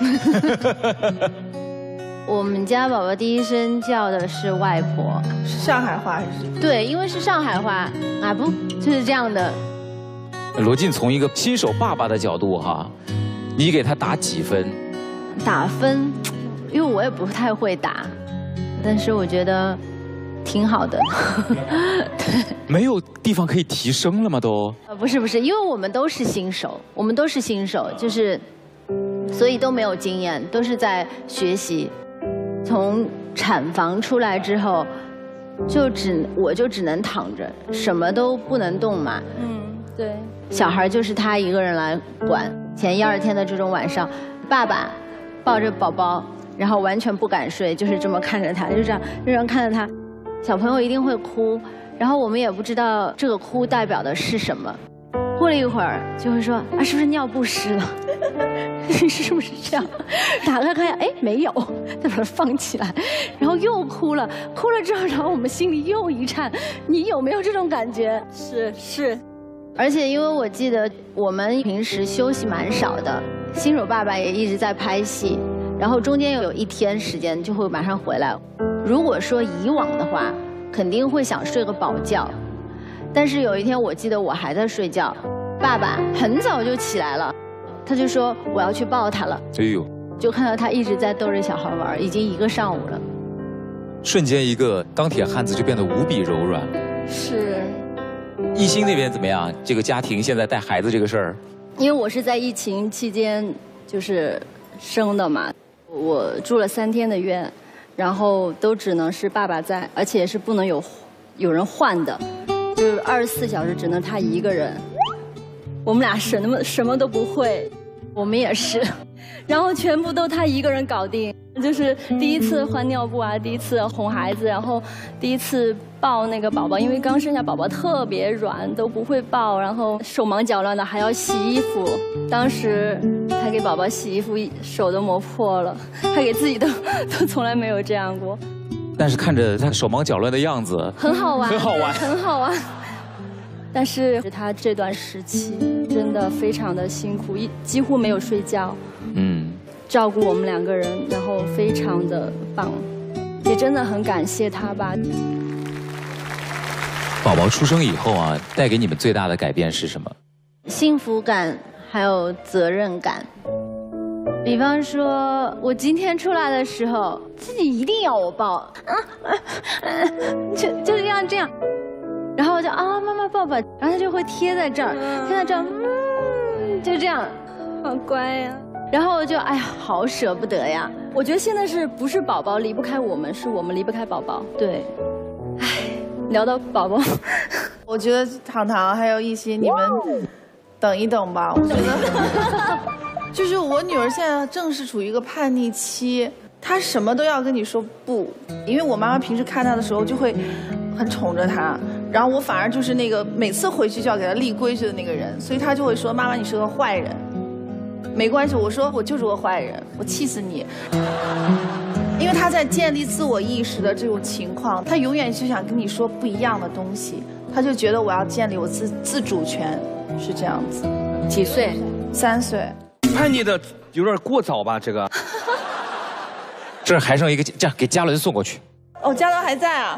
我们家宝宝第一声叫的是外婆。
是上海话还是？
对，因为是上海话啊，不就是这样的。
罗晋从一个新手爸爸的角度哈，你给他打几分？
打分，因为我也不太会打，但是我觉得挺好的。对，
没有地方可以提升了吗？都？
不是，因为我们都是新手，就是所以都没有经验，都是在学习。从产房出来之后，我就只能躺着，什么都不能动嘛。
对。
小孩就是他一个人来管。前1、2天的这种晚上，爸爸抱着宝宝，然后完全不敢睡，就是这么看着他，就这样看着他。小朋友一定会哭，然后我们也不知道这个哭代表的是什么。过了一会儿就会说啊，是不是尿不湿了？是不是这样？打开看，哎，没有，再把它放起来，然后又哭了之后，然后我们心里又一颤。你有没有这种感觉？是。而且因为我记得我们平时休息蛮少的，新手爸爸也一直在拍戏，然后中间有1天时间就会马上回来。如果说以往的话，肯定会想睡个饱觉，但是有一天我记得我还在睡觉，爸爸很早就起来了， 他就说我要去抱他了。
哎呦，
就看到他一直在逗着小孩玩，已经1个上午了。
瞬间一个钢铁汉子就变得无比柔软。
是。
艺兴那边怎么样？这个家庭现在带孩子这个事儿，
因为我是在疫情期间就是生的嘛，我住了3天的院，然后都只能是爸爸在，而且是不能有人换的，就是24小时只能他一个人。我们俩什么都不会，我们也是，然后全部都他一个人搞定。就是第一次换尿布啊，第一次哄孩子，然后第一次抱那个宝宝，因为刚生下宝宝特别软，都不会抱，然后手忙脚乱的，还要洗衣服。当时他给宝宝洗衣服，手都磨破了，他给自己都从来没有这样过。
但是看着他手忙脚乱的样子，
很好玩，
很好玩，
很好玩。但是他这段时期真的非常的辛苦，几乎没有睡觉。照顾我们2个人，然后非常的棒，也真的很感谢他吧。
宝宝出生以后啊，带给你们最大的改变是什么？
幸福感，还有责任感。比方说，我今天出来的时候，自己一定要我抱，就这样，然后我就啊妈妈抱抱，然后他就会贴在这儿，就这样，好乖呀。然后我就哎呀，好舍不得呀！我觉得现在是不是宝宝离不开我们，是我们离不开宝宝。对，哎，聊到宝宝，
我觉得糖糖还有一些你们等一等吧。我觉得，就是我女儿现在正是处于一个叛逆期，她什么都要跟你说不，因为我妈妈平时看她的时候就会很宠着她，然后我反而就是那个每次回去就要给她立规矩的那个人，所以她就会说：“妈妈，你是个坏人。”没关系，我说我就是个坏人，我气死你。因为他在建立自我意识的这种情况，他永远就想跟你说不一样的东西，他就觉得我要建立我自主权，是这样子。
几岁
？3岁。
叛逆的有点过早吧？这个。
这还剩一个，这样给嘉伦送过去。
哦，嘉伦还在啊。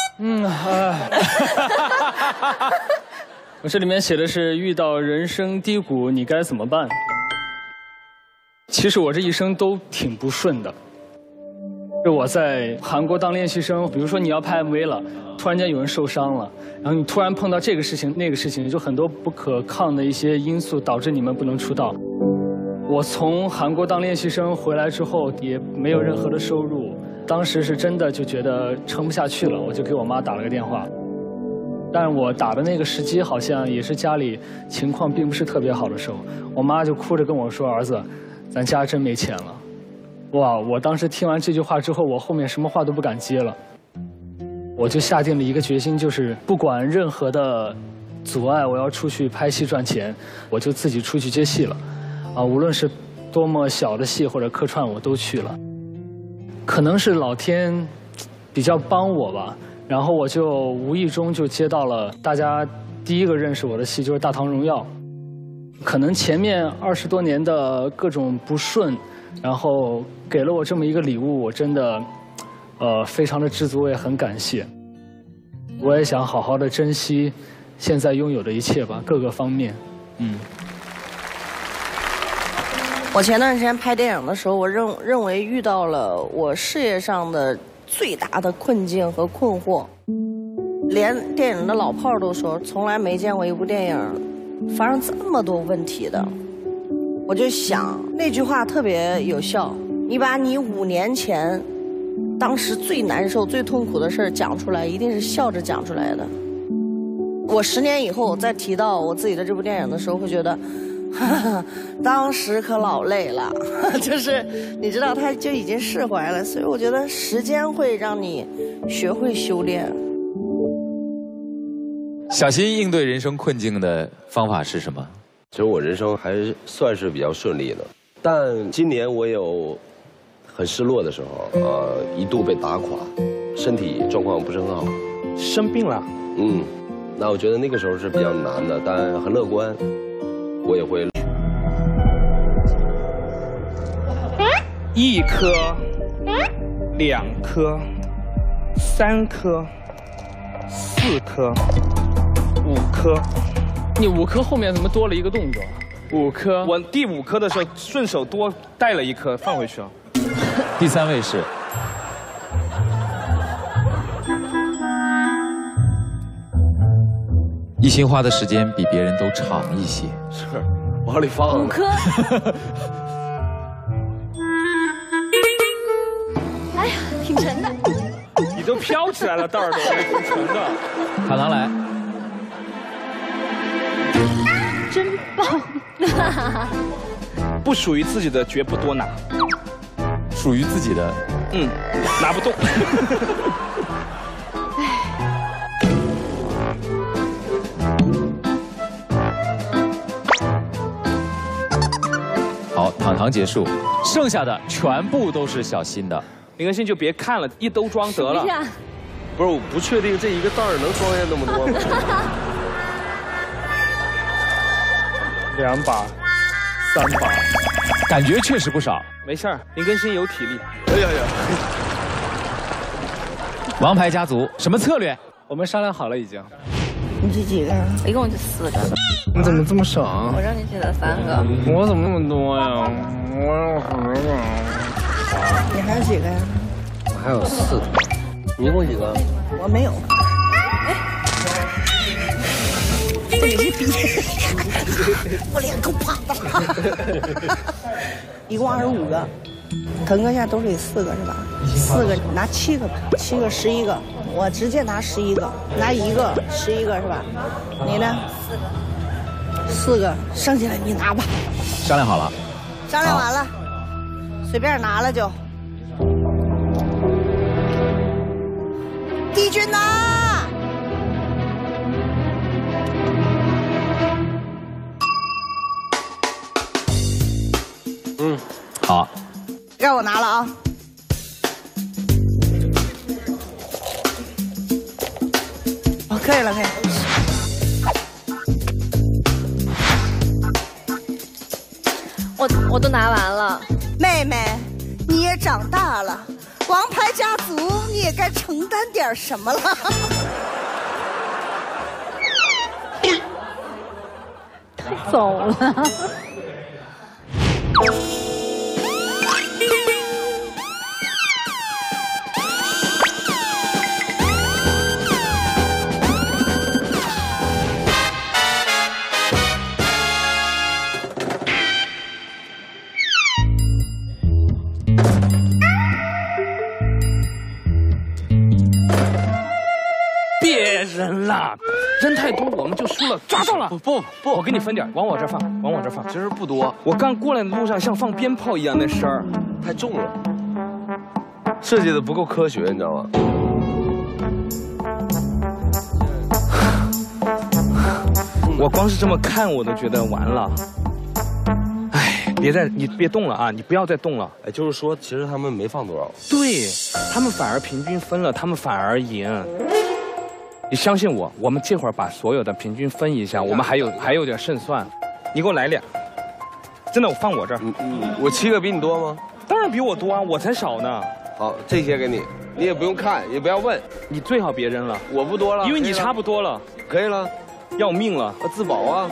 我这里面写的是遇到人生低谷你该怎么办？其实我这一生都挺不顺的。就我在韩国当练习生，比如说你要拍 MV 了，突然间有人受伤了，然后你突然碰到这个事情那个事情，就很多不可抗的一些因素导致你们不能出道。我从韩国当练习生回来之后，也没有任何的收入，当时是真的就觉得撑不下去了，我就给我妈打了个电话。但我打的那个时机好像也是家里情况并不是特别好的时候，我妈就哭着跟我说：“儿子，咱家真没钱了。”哇！我当时听完这句话之后，我后面什么话都不敢接了。我就下定了一个决心，就是不管任何的阻碍，我要出去拍戏赚钱，我就自己出去接戏了。无论是多么小的戏或者客串，我都去了。可能是老天比较帮我吧，然后我就无意中就接到了大家第一个认识我的戏，就是《大唐荣耀》。可能前面20多年的各种不顺，然后给了我这么一个礼物，我真的，非常的知足，我也很感谢。我也想好好的珍惜现在拥有的一切吧，各个方面。
我前段时间拍电影的时候，我认为遇到了我事业上的最大的困境和困惑，连电影的老炮都说，从来没见过一部电影发生这么多问题的。我就想那句话特别有效，你把你5年前当时最难受最痛苦的事讲出来，一定是笑着讲出来的。我10年以后再提到我自己的这部电影的时候，会觉得当时可老累了，就是你知道他就已经释怀了，所以我觉得时间会让你学会修炼。
小新应对人生困境的方法是什么？
其实我人生还算是比较顺利的，但今年我有很失落的时候，一度被打垮，身体状况不是很好，
生病了。
那我觉得那个时候是比较难的，但很乐观，我也会。
1颗、2颗、3颗、4颗、5颗。
你5颗后面怎么多了一个动作？ 5颗。
我第5颗的时候顺手多带了1颗放回去了。
第3位是一心花的时间比别人都长一些。
是，往里放
5颗。哎呀，挺沉的。
你都飘起来了，袋儿都挺沉的。
糖糖来。
真棒！
不属于自己的绝不多拿，
属于自己的，
拿不动。
好，糖糖结束，剩下的全部都是小新的。
林更新就别看了，一兜装得了。
不是，我不确定这一个袋儿能装下那么多吗
？2把，3把，
感觉确实不少。
没事儿，林更新有体力。
哎呀呀！
王牌家族什么策略？
我们商量好了已经。
你这几个？
一共就4个。
你怎么这么少啊？
我让你选了3个。
我怎么那么多呀？我有10个。
你还有几个呀？
我还有4个。你一共几个？
我没有。这里是比，我脸够胖的。一共25个，腾哥下都是4个是吧？4个拿7个吧，7个11个，我直接拿11个，拿1个11个是吧？你呢？4个，剩下的你拿吧。
商量好了。
商量完了，随便拿了就。帝君拿。
好，
让我拿了啊！哦，可以了，可以了。
我都拿完了。
妹妹，你也长大了，王牌家族你也该承担点什么了。
他走了。
别扔了，扔太多我们就输了。抓到了！不，我给你分点，往我这放，往我这放。
其实不多，
我刚过来的路上像放鞭炮一样，那声儿
太重了，设计的不够科学，你知道吗？
我光是这么看我都觉得完了。哎，你别动了啊！你不要再动了。
哎，就是说，其实他们没放多少。
对，他们反而平均分了，他们反而赢。你相信我，我们这会儿把所有的平均分一下，我们还有点胜算。你给我来2，真的，我放我这儿。
我7个比你多吗？
当然比我多啊，我才少呢。
好，这些给你，你也不用看，也不要问，
你最好别扔了。
我不多了，
因为你差不多了。
可以了，
要命了，
自保啊。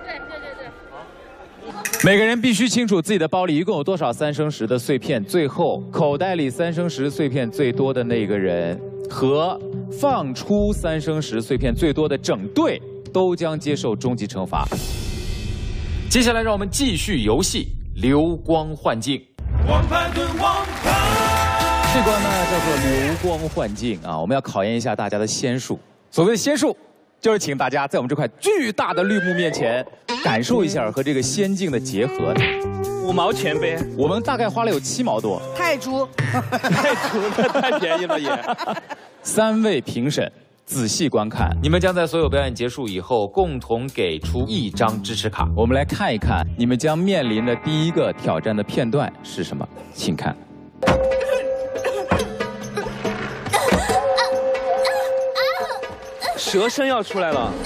每个人必须清楚自己的包里一共有多少3升10的碎片，最后口袋里3升10碎片最多的那个人和放出3升10碎片最多的整队都将接受终极惩罚。接下来让我们继续游戏流光幻境。
王牌对王牌，
这关呢叫做流光幻境啊，我们要考验一下大家的仙术。所谓的仙术，就是请大家在我们这块巨大的绿幕面前，感受一下和这个仙境的结合。
5毛钱呗，
我们大概花了有7毛多。
泰铢，
太足了，太便宜了也。
3位评审仔细观看，你们将在所有表演结束以后，共同给出1张支持卡。我们来看一看你们将面临的第一个挑战的片段是什么，请看。
蛇声要出来了。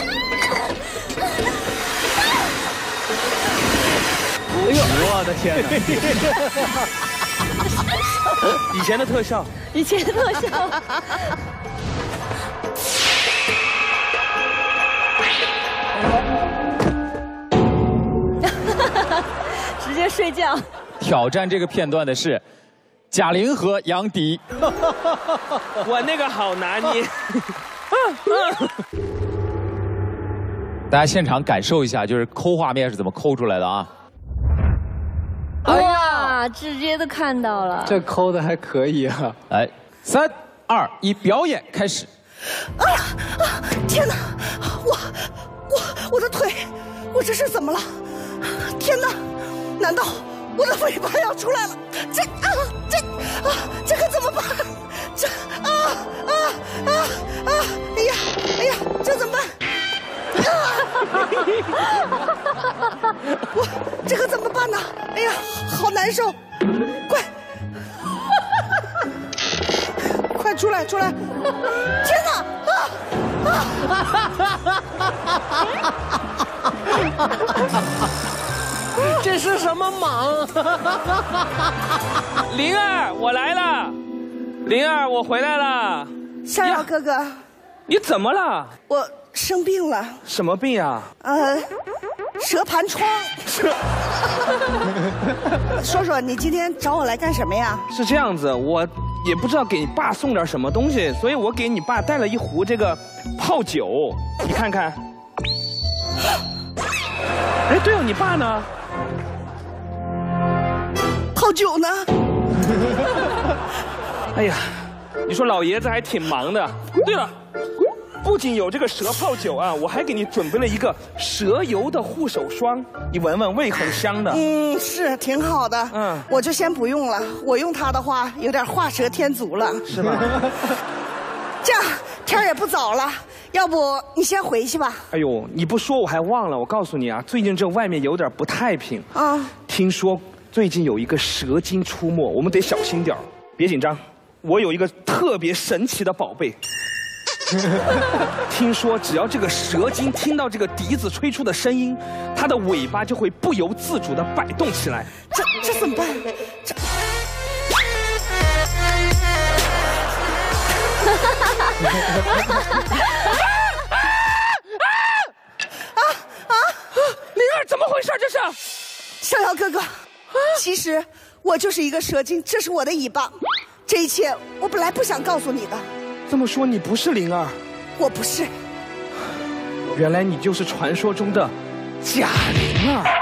哎呦，我的天
哪！以前的特效，
以前的特效。
直接睡觉。
挑战这个片段的是贾玲和杨迪。
我那个好拿捏。
大家现场感受一下，就是抠画面是怎么抠出来的啊？
哇，直接都看到了。
这抠的还可以啊！
来，3、2、1，表演开始。
天哪！我的腿，我这是怎么了？天哪！难道我的尾巴要出来了？这可怎么办？哎呀，这怎么办？这可怎么办呢？哎呀，好难受！快出来！天哪！
这是什么蟒？
灵儿，我来了。灵儿，我回来了。
逍遥哥哥，
你怎么了？
我生病了。
什么病啊？
蛇盘疮。说，你今天找我来干什么呀？
是这样子，我也不知道给你爸送点什么东西，所以我给你爸带了一壶这个泡酒，你看看。哎，对了，你爸呢？
泡酒呢？
哎呀，你说老爷子还挺忙的。对了，不仅有这个蛇泡酒啊，我还给你准备了一个蛇油的护手霜，你闻闻，味很香的。
是挺好的。我就先不用了，我用它的话有点画蛇添足了，
是吧？
这样天也不早了，要不你先回去吧。
哎呦，你不说我还忘了，我告诉你啊，最近这外面有点不太平啊。听说最近有一个蛇精出没，我们得小心点儿。别紧张，我有一个特别神奇的宝贝。听说只要这个蛇精听到这个笛子吹出的声音，它的尾巴就会不由自主地摆动起来。
这怎么办？
灵儿，怎么回事？这是
逍遥哥哥，其实我就是一个蛇精，这是我的尾巴。这一切我本来不想告诉你的。
这么说，你不是灵儿？
我不是。
原来你就是传说中的贾灵儿。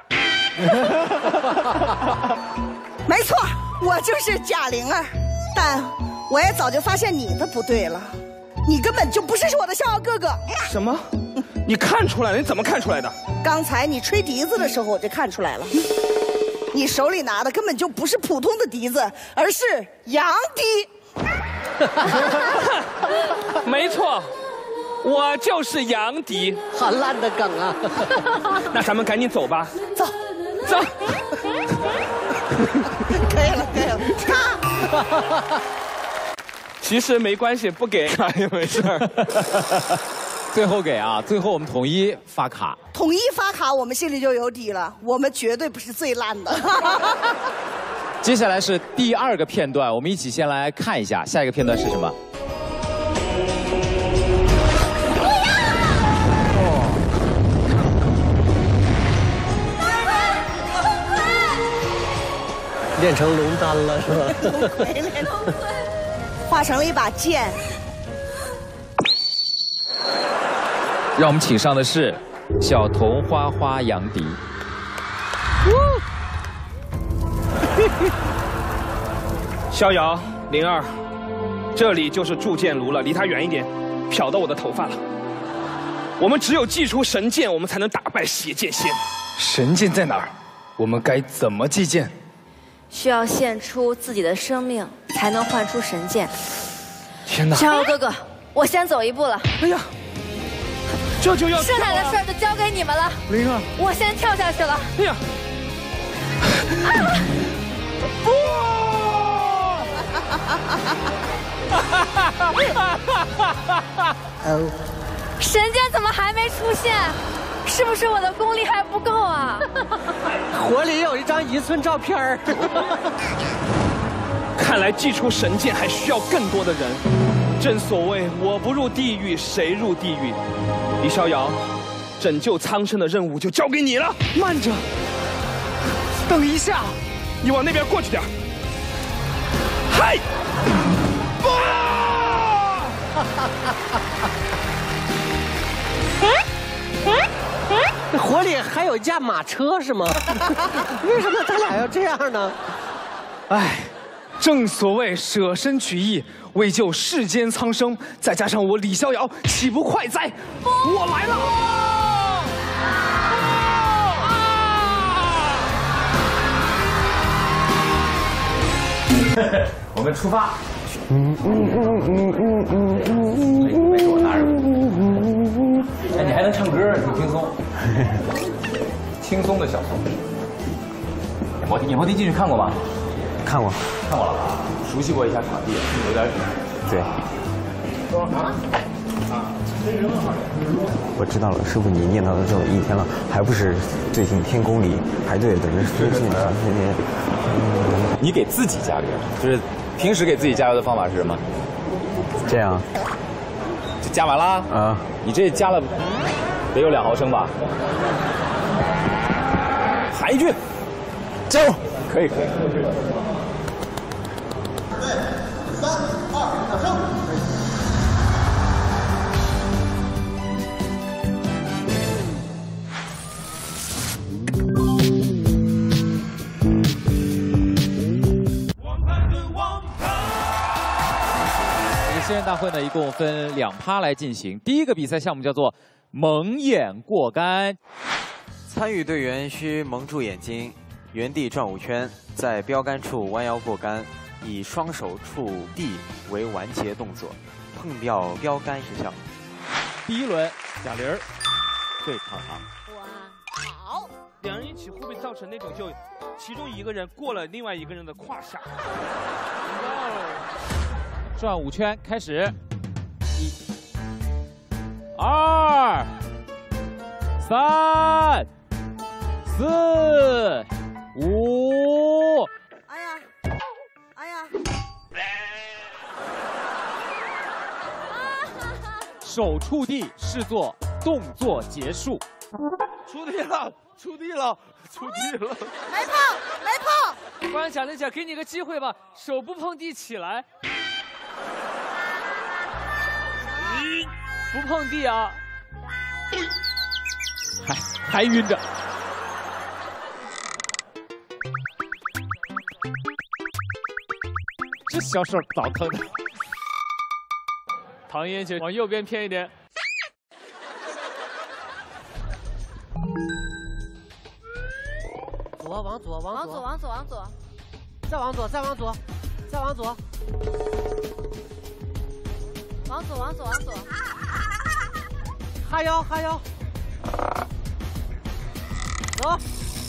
没错，我就是贾灵儿。但我也早就发现你的不对了，你根本就不是我的逍遥哥哥。
什么？你看出来了？你怎么看出来的？
刚才你吹笛子的时候我就看出来了。你手里拿的根本就不是普通的笛子，而是洋笛。
没错，我就是杨迪。
好烂的梗啊！
那咱们赶紧走吧。
走。可以了。
其实没关系，不给也没事儿。
最后给啊，最后我们统一发卡。
统一发卡，我们心里就有底了，我们绝对不是最烂的。
接下来是第2个片段，我们一起先来看一下，下一个片段是什么？
练成龙丹了是吧？
龙葵，化成了一把剑。
让我们请上的是小童花花杨迪。
逍遥，灵儿，这里就是铸剑炉了，离他远一点，瞟到我的头发了。我们只有祭出神剑，我们才能打败邪剑仙。
神剑在哪儿？我们该怎么祭剑？
需要献出自己的生命，才能换出神剑。
天哪！
逍遥哥哥，我先走一步了。
哎呀，这就要
剩下的事儿就交给你们了。
灵儿，
我先跳下去了。
哎呀！
神剑怎么还没出现？是不是我的功力还不够啊？
火里有一张1寸照片儿。
看来祭出神剑还需要更多的人。正所谓我不入地狱，谁入地狱？李逍遥，拯救苍生的任务就交给你了。
慢着，
等一下，你往那边过去点。嗨！
这火里还有一架马车是吗？为什么他俩要这样呢？
哎，正所谓舍身取义，为救世间苍生，再加上我李逍遥，岂不快哉？我来了！
我们出发。没给我拿着。哎，你还能唱歌，挺轻松。轻松的小松。演播厅进去看过吗？
看过。
看过了。熟悉过一下场地，有点
对。我知道了，师傅，你念叨了这么一天了，还不是最近天宫里排队等着书信呢？
你给自己加油，就是平时给自己加油的方法是什么？
这样，
就加完啦。啊，你这加了得有2毫升吧？喊一句，加油！可以。3、2、1，上！新人大会呢，一共分2趴来进行。第一个比赛项目叫做蒙眼过杆。
参与队员需蒙住眼睛，原地转5圈，在标杆处弯腰过杆，以双手触地为完结动作，碰掉标杆时效。
第一轮，贾玲对糖糖。
好，2人一起会不会造成那种就其中一个人过了另外一个人的胯下？
转5圈，开始，1、2、3、4、5。
哎呀，哎呀！
手触地视作动作结束。
出地了，出地了，出地了！
没碰，没碰！
关小姐，给你个机会吧，手不碰地起来。不碰地啊！
还晕着。这小手早疼的。
唐嫣姐往右边偏一点。
往左，
往左，
再往左，再往左，再往左。
往左，
哈腰，走。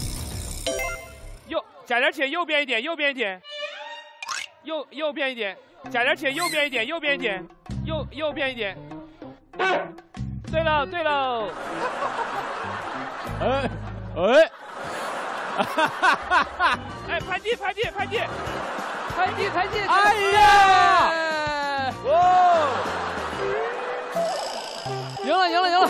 贾玲姐右边一点，右边一点，右边一点，贾玲姐右边一点，右边一点，右边一点。对喽。哎，拍地！
哎呀！
哦，
赢了！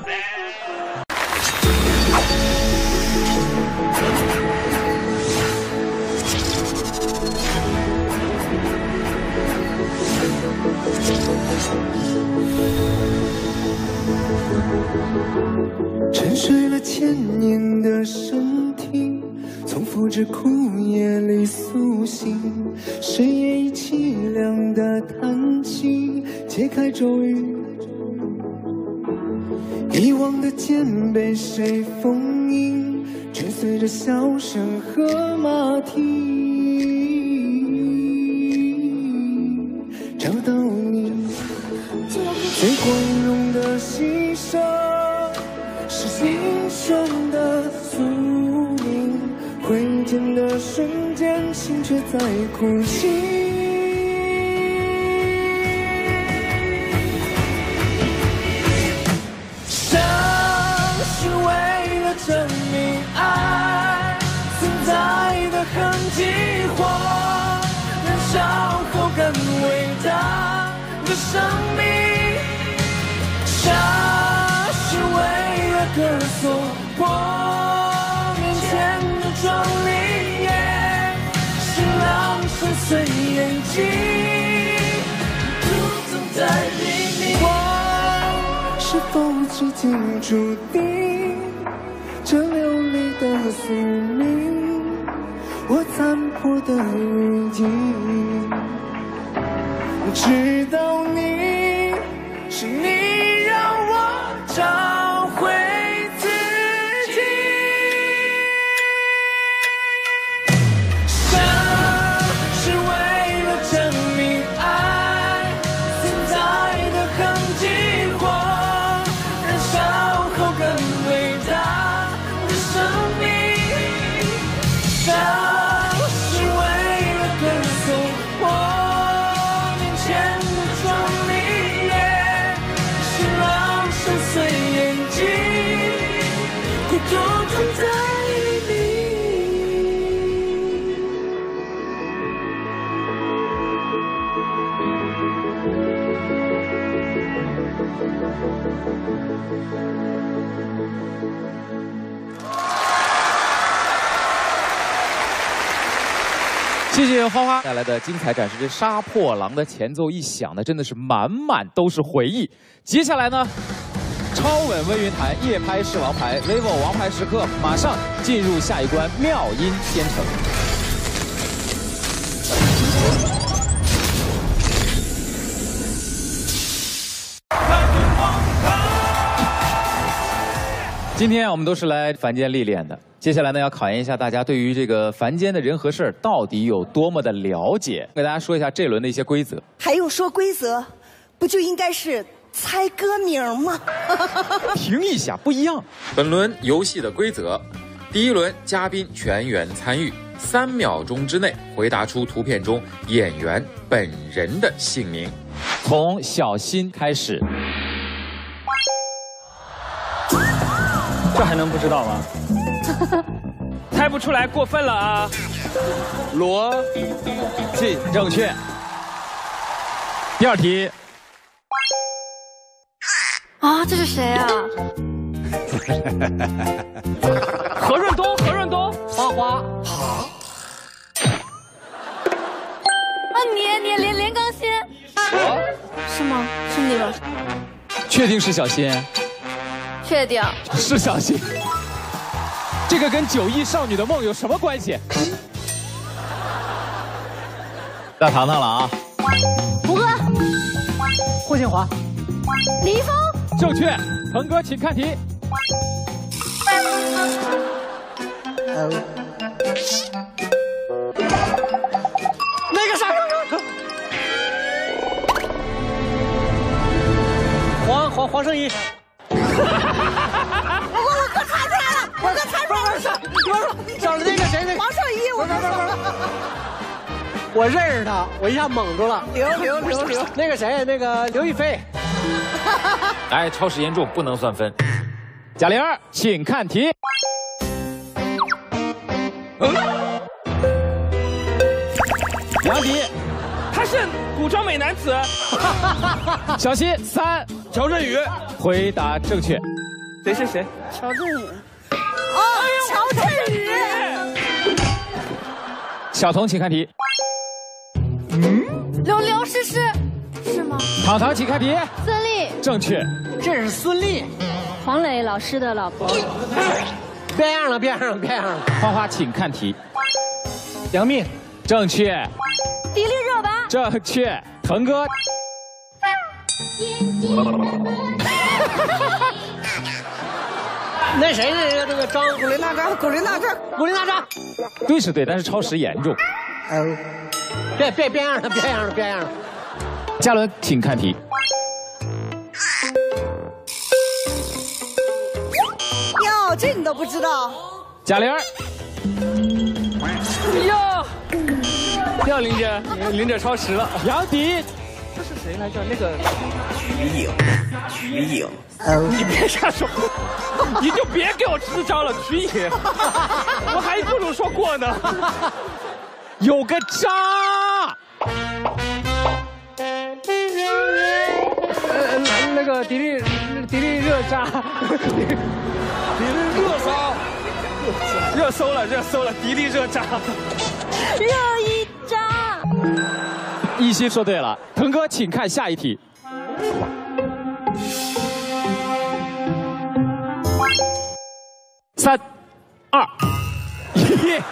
沉睡了1000年的身体，从复制枯叶里苏醒，深夜已凄凉的叹气，揭开咒语，遗忘的剑被谁封印，追随着笑声和马蹄，找到你最光荣的牺牲，是英雄的宿命，挥剑的瞬间，心却在哭泣。伤是为了证明爱存在的痕迹，或燃烧后更伟大的生命。杀是为了歌颂破面前的壮丽。 是否几经注定？这流离的宿命，我残破的日记，直到你，是你让我找回自己。伤是为了证明爱存在的痕迹，或燃烧后更伟大的生命。伤是为了歌颂我面前的壮丽，是让深邃眼睛孤独装在你。
谢谢花花带来的精彩展示。这《杀破狼》的前奏一响呢，真的是满满都是回忆。接下来呢，超稳微云台夜拍是王牌 ，vivo 王牌时刻马上进入下一关妙音天成。今天我们都是来凡间历练的。接下来呢，要考验一下大家对于这个凡间的人和事儿到底有多么的了解。给大家说一下这轮的一些规则。
还用说规则？不就应该是猜歌名吗？
停一下，不一样。本轮游戏的规则：第一轮嘉宾全员参与，3秒钟之内回答出图片中演员本人的姓名。从小新开始。
这还能不知道吗？猜不出来过分了啊！
罗晋正确。第二题。
啊，这是谁啊？
何润东，何润东，花花。
啊，你连更新。是吗？是你吗？
确定是小新？
确定。
是小新。这个跟9亿少女的梦有什么关系？大糖糖了啊！
胡歌、
霍建华、
李易峰，
正确。腾哥，请看题。
那个啥，黄圣依。
我猜出来了，我猜出来了。
找了那个谁，那个
黄圣依，
我认识他，我一下蒙住了。刘，那个谁，那个刘亦菲。
哎，超时严重，不能算分。贾玲儿，请看题。杨迪，
他是古装美男子。
小新3，
乔振宇，
回答正确。
谁？
乔振宇。哦，乔振宇。
小童，请看题。
刘诗诗，是吗？
糖糖，请看题。
孙俪，
正确。
这是孙俪，
黄磊老师的老婆。
变样了。
花花，请看题。
杨幂，
正确。
迪丽热巴，
正确。腾哥。
那谁那个张古力娜扎，
对是对，但是超时严重。
变样了。
嘉伦，请看题。
哟，这你都不知道？
贾玲儿。
哟，玲姐超时了。
杨迪。
这是谁来着？那个瞿颖。
你别瞎说，
你就别给我支招了，瞿颖。我还不如说过呢。
有个渣。
那个迪丽热渣，热搜了，迪丽热渣，
热一渣。
一心说对了，腾哥，请看下一题。 3、2、1。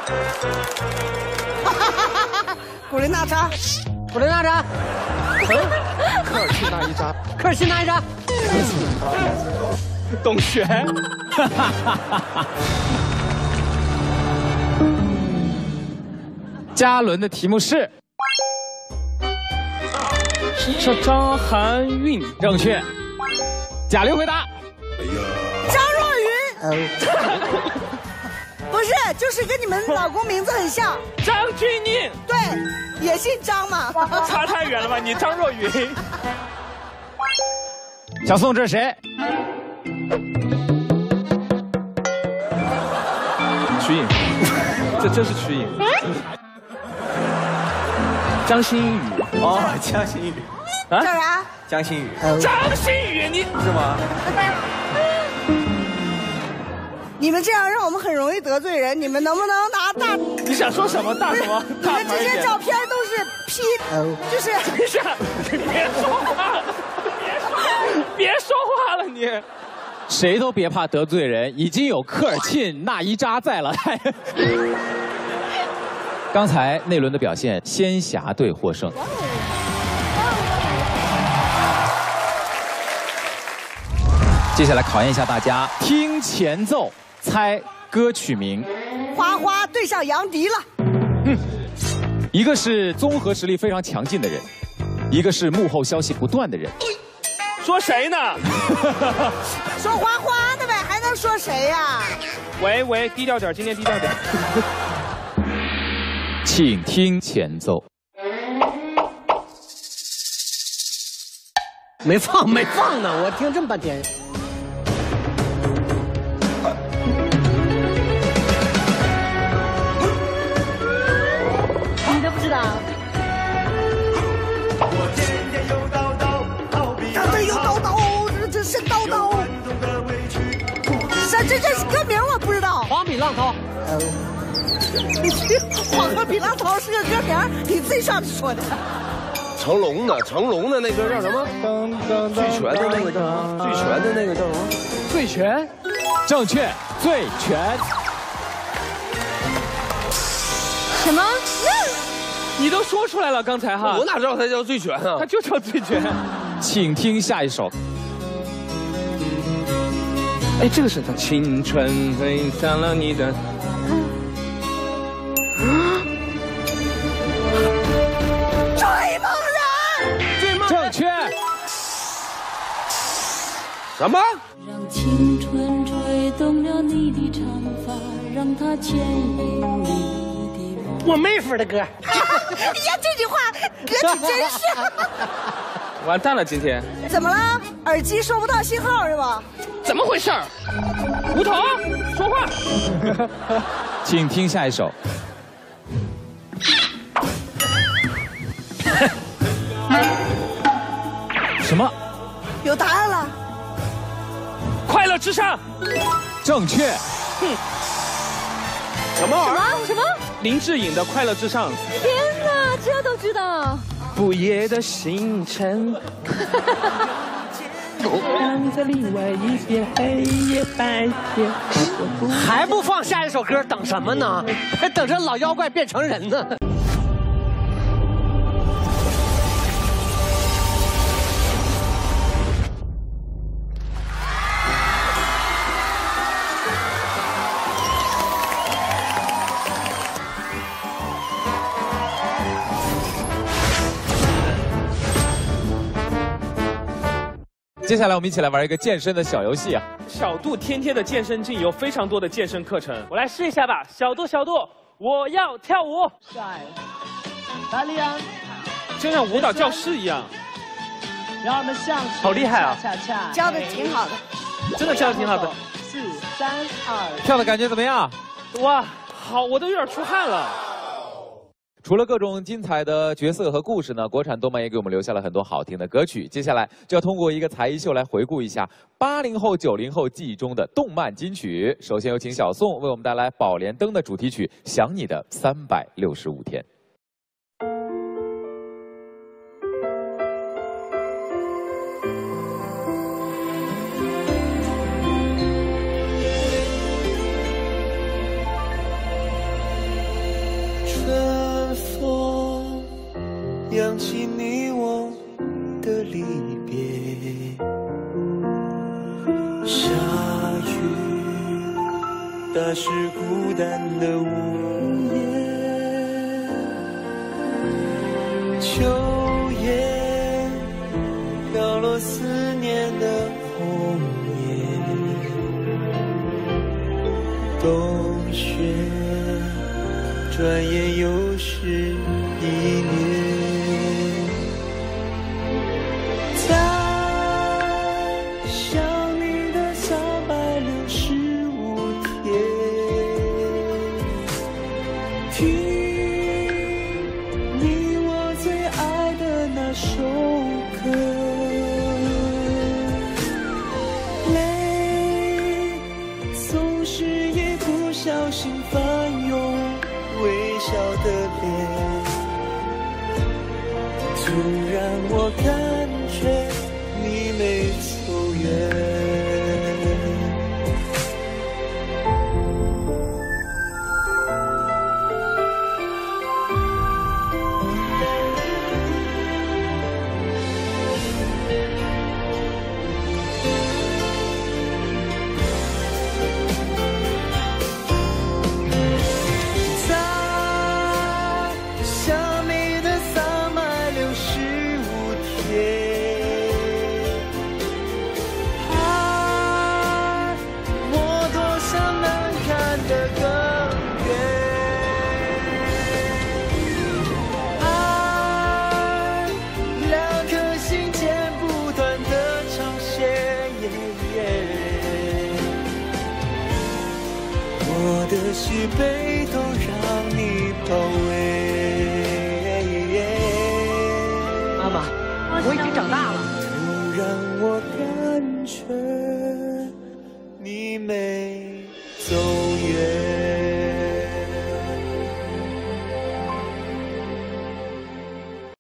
古力娜扎，
古力娜扎，
科尔沁那一扎，
科尔沁那一扎，
董璇。
嘉伦的题目是
张含韵，
正确。贾玲回答。
张若昀。不是，就是跟你们老公名字很像。
张钧甯。
对，也姓张嘛。
差太远了吧？你张若昀。
小宋，这是谁？
瞿颖，这是瞿颖。张馨予。
哦，江心宇。
叫啥？
江心宇。
张馨予，你
是吗？
你们这样让我们很容易得罪人，你们能不能拿大？
你想说什么大什么？
你们这些照片都是 P， 就是。
等一下，别说话了，别说话了你。
谁都别怕得罪人，已经有科尔沁那一扎在了。刚才那轮的表现，仙侠队获胜。接下来考验一下大家，听前奏猜歌曲名。
花花对上杨迪了。
一个是综合实力非常强劲的人，一个是幕后消息不断的人。
说谁呢？
说花花的呗，还能说谁呀？
喂，低调点，今天低调点。
请听前奏。
没放呢，我听这么半天。
你都不知道？
他这有叨叨，这是叨叨。这歌名我不知道。
黄比浪涛。
黄河比浪涛是个歌名，你自己上去说的。
成龙的那歌叫什么？醉拳的那个叫什么？醉拳的那个叫什么？
醉拳，
正确，醉拳。
什么？
你都说出来了，刚才哈。
我哪知道他叫醉拳啊？
他就叫醉拳。
请听下一首。
哎，这个是他青春飞向了你的。
追梦人，
正确。
什么？
让青春吹动了你的长发，让它牵引你的梦。
我妹夫的歌。
呀，这句话歌曲真是。
完蛋了，今天。
怎么了？耳机收不到信号是吧？
怎么回事？吴桐，说话。
请听下一首。什么？
有答案了。
快乐至上。
正确。
什么玩意儿？
什么？
林志颖的《快乐至上》。
天哪，这都知道。
不夜的星辰。站在另外一边，黑夜白天。
还不放下一首歌，等什么呢？还等着老妖怪变成人呢。
接下来我们一起来玩一个健身的小游戏啊！
小度天天的健身镜有非常多的健身课程，我来试一下吧。小度，我要跳舞。
哪里啊？
就像舞蹈教室一样。
让我们向前，
好厉害啊！
教的挺好的，
真的教的挺好的。
4、3、2。
跳的感觉怎么样？
哇，好，我都有点出汗了。
除了各种精彩的角色和故事呢，国产动漫也给我们留下了很多好听的歌曲。接下来就要通过一个才艺秀来回顾一下80后、90后记忆中的动漫金曲。首先有请小宋为我们带来《宝莲灯》的主题曲《想你的365天》。
别。下雨，打湿孤单的屋檐。秋叶飘落思念的红叶。冬雪，转眼又是一年。在想你的365天，听你我最爱的那首歌，泪总是也不小心翻涌微笑的脸，突然我感觉你没走远。我的喜悲都让你包围。
妈妈，我已经长大了。
突然我感觉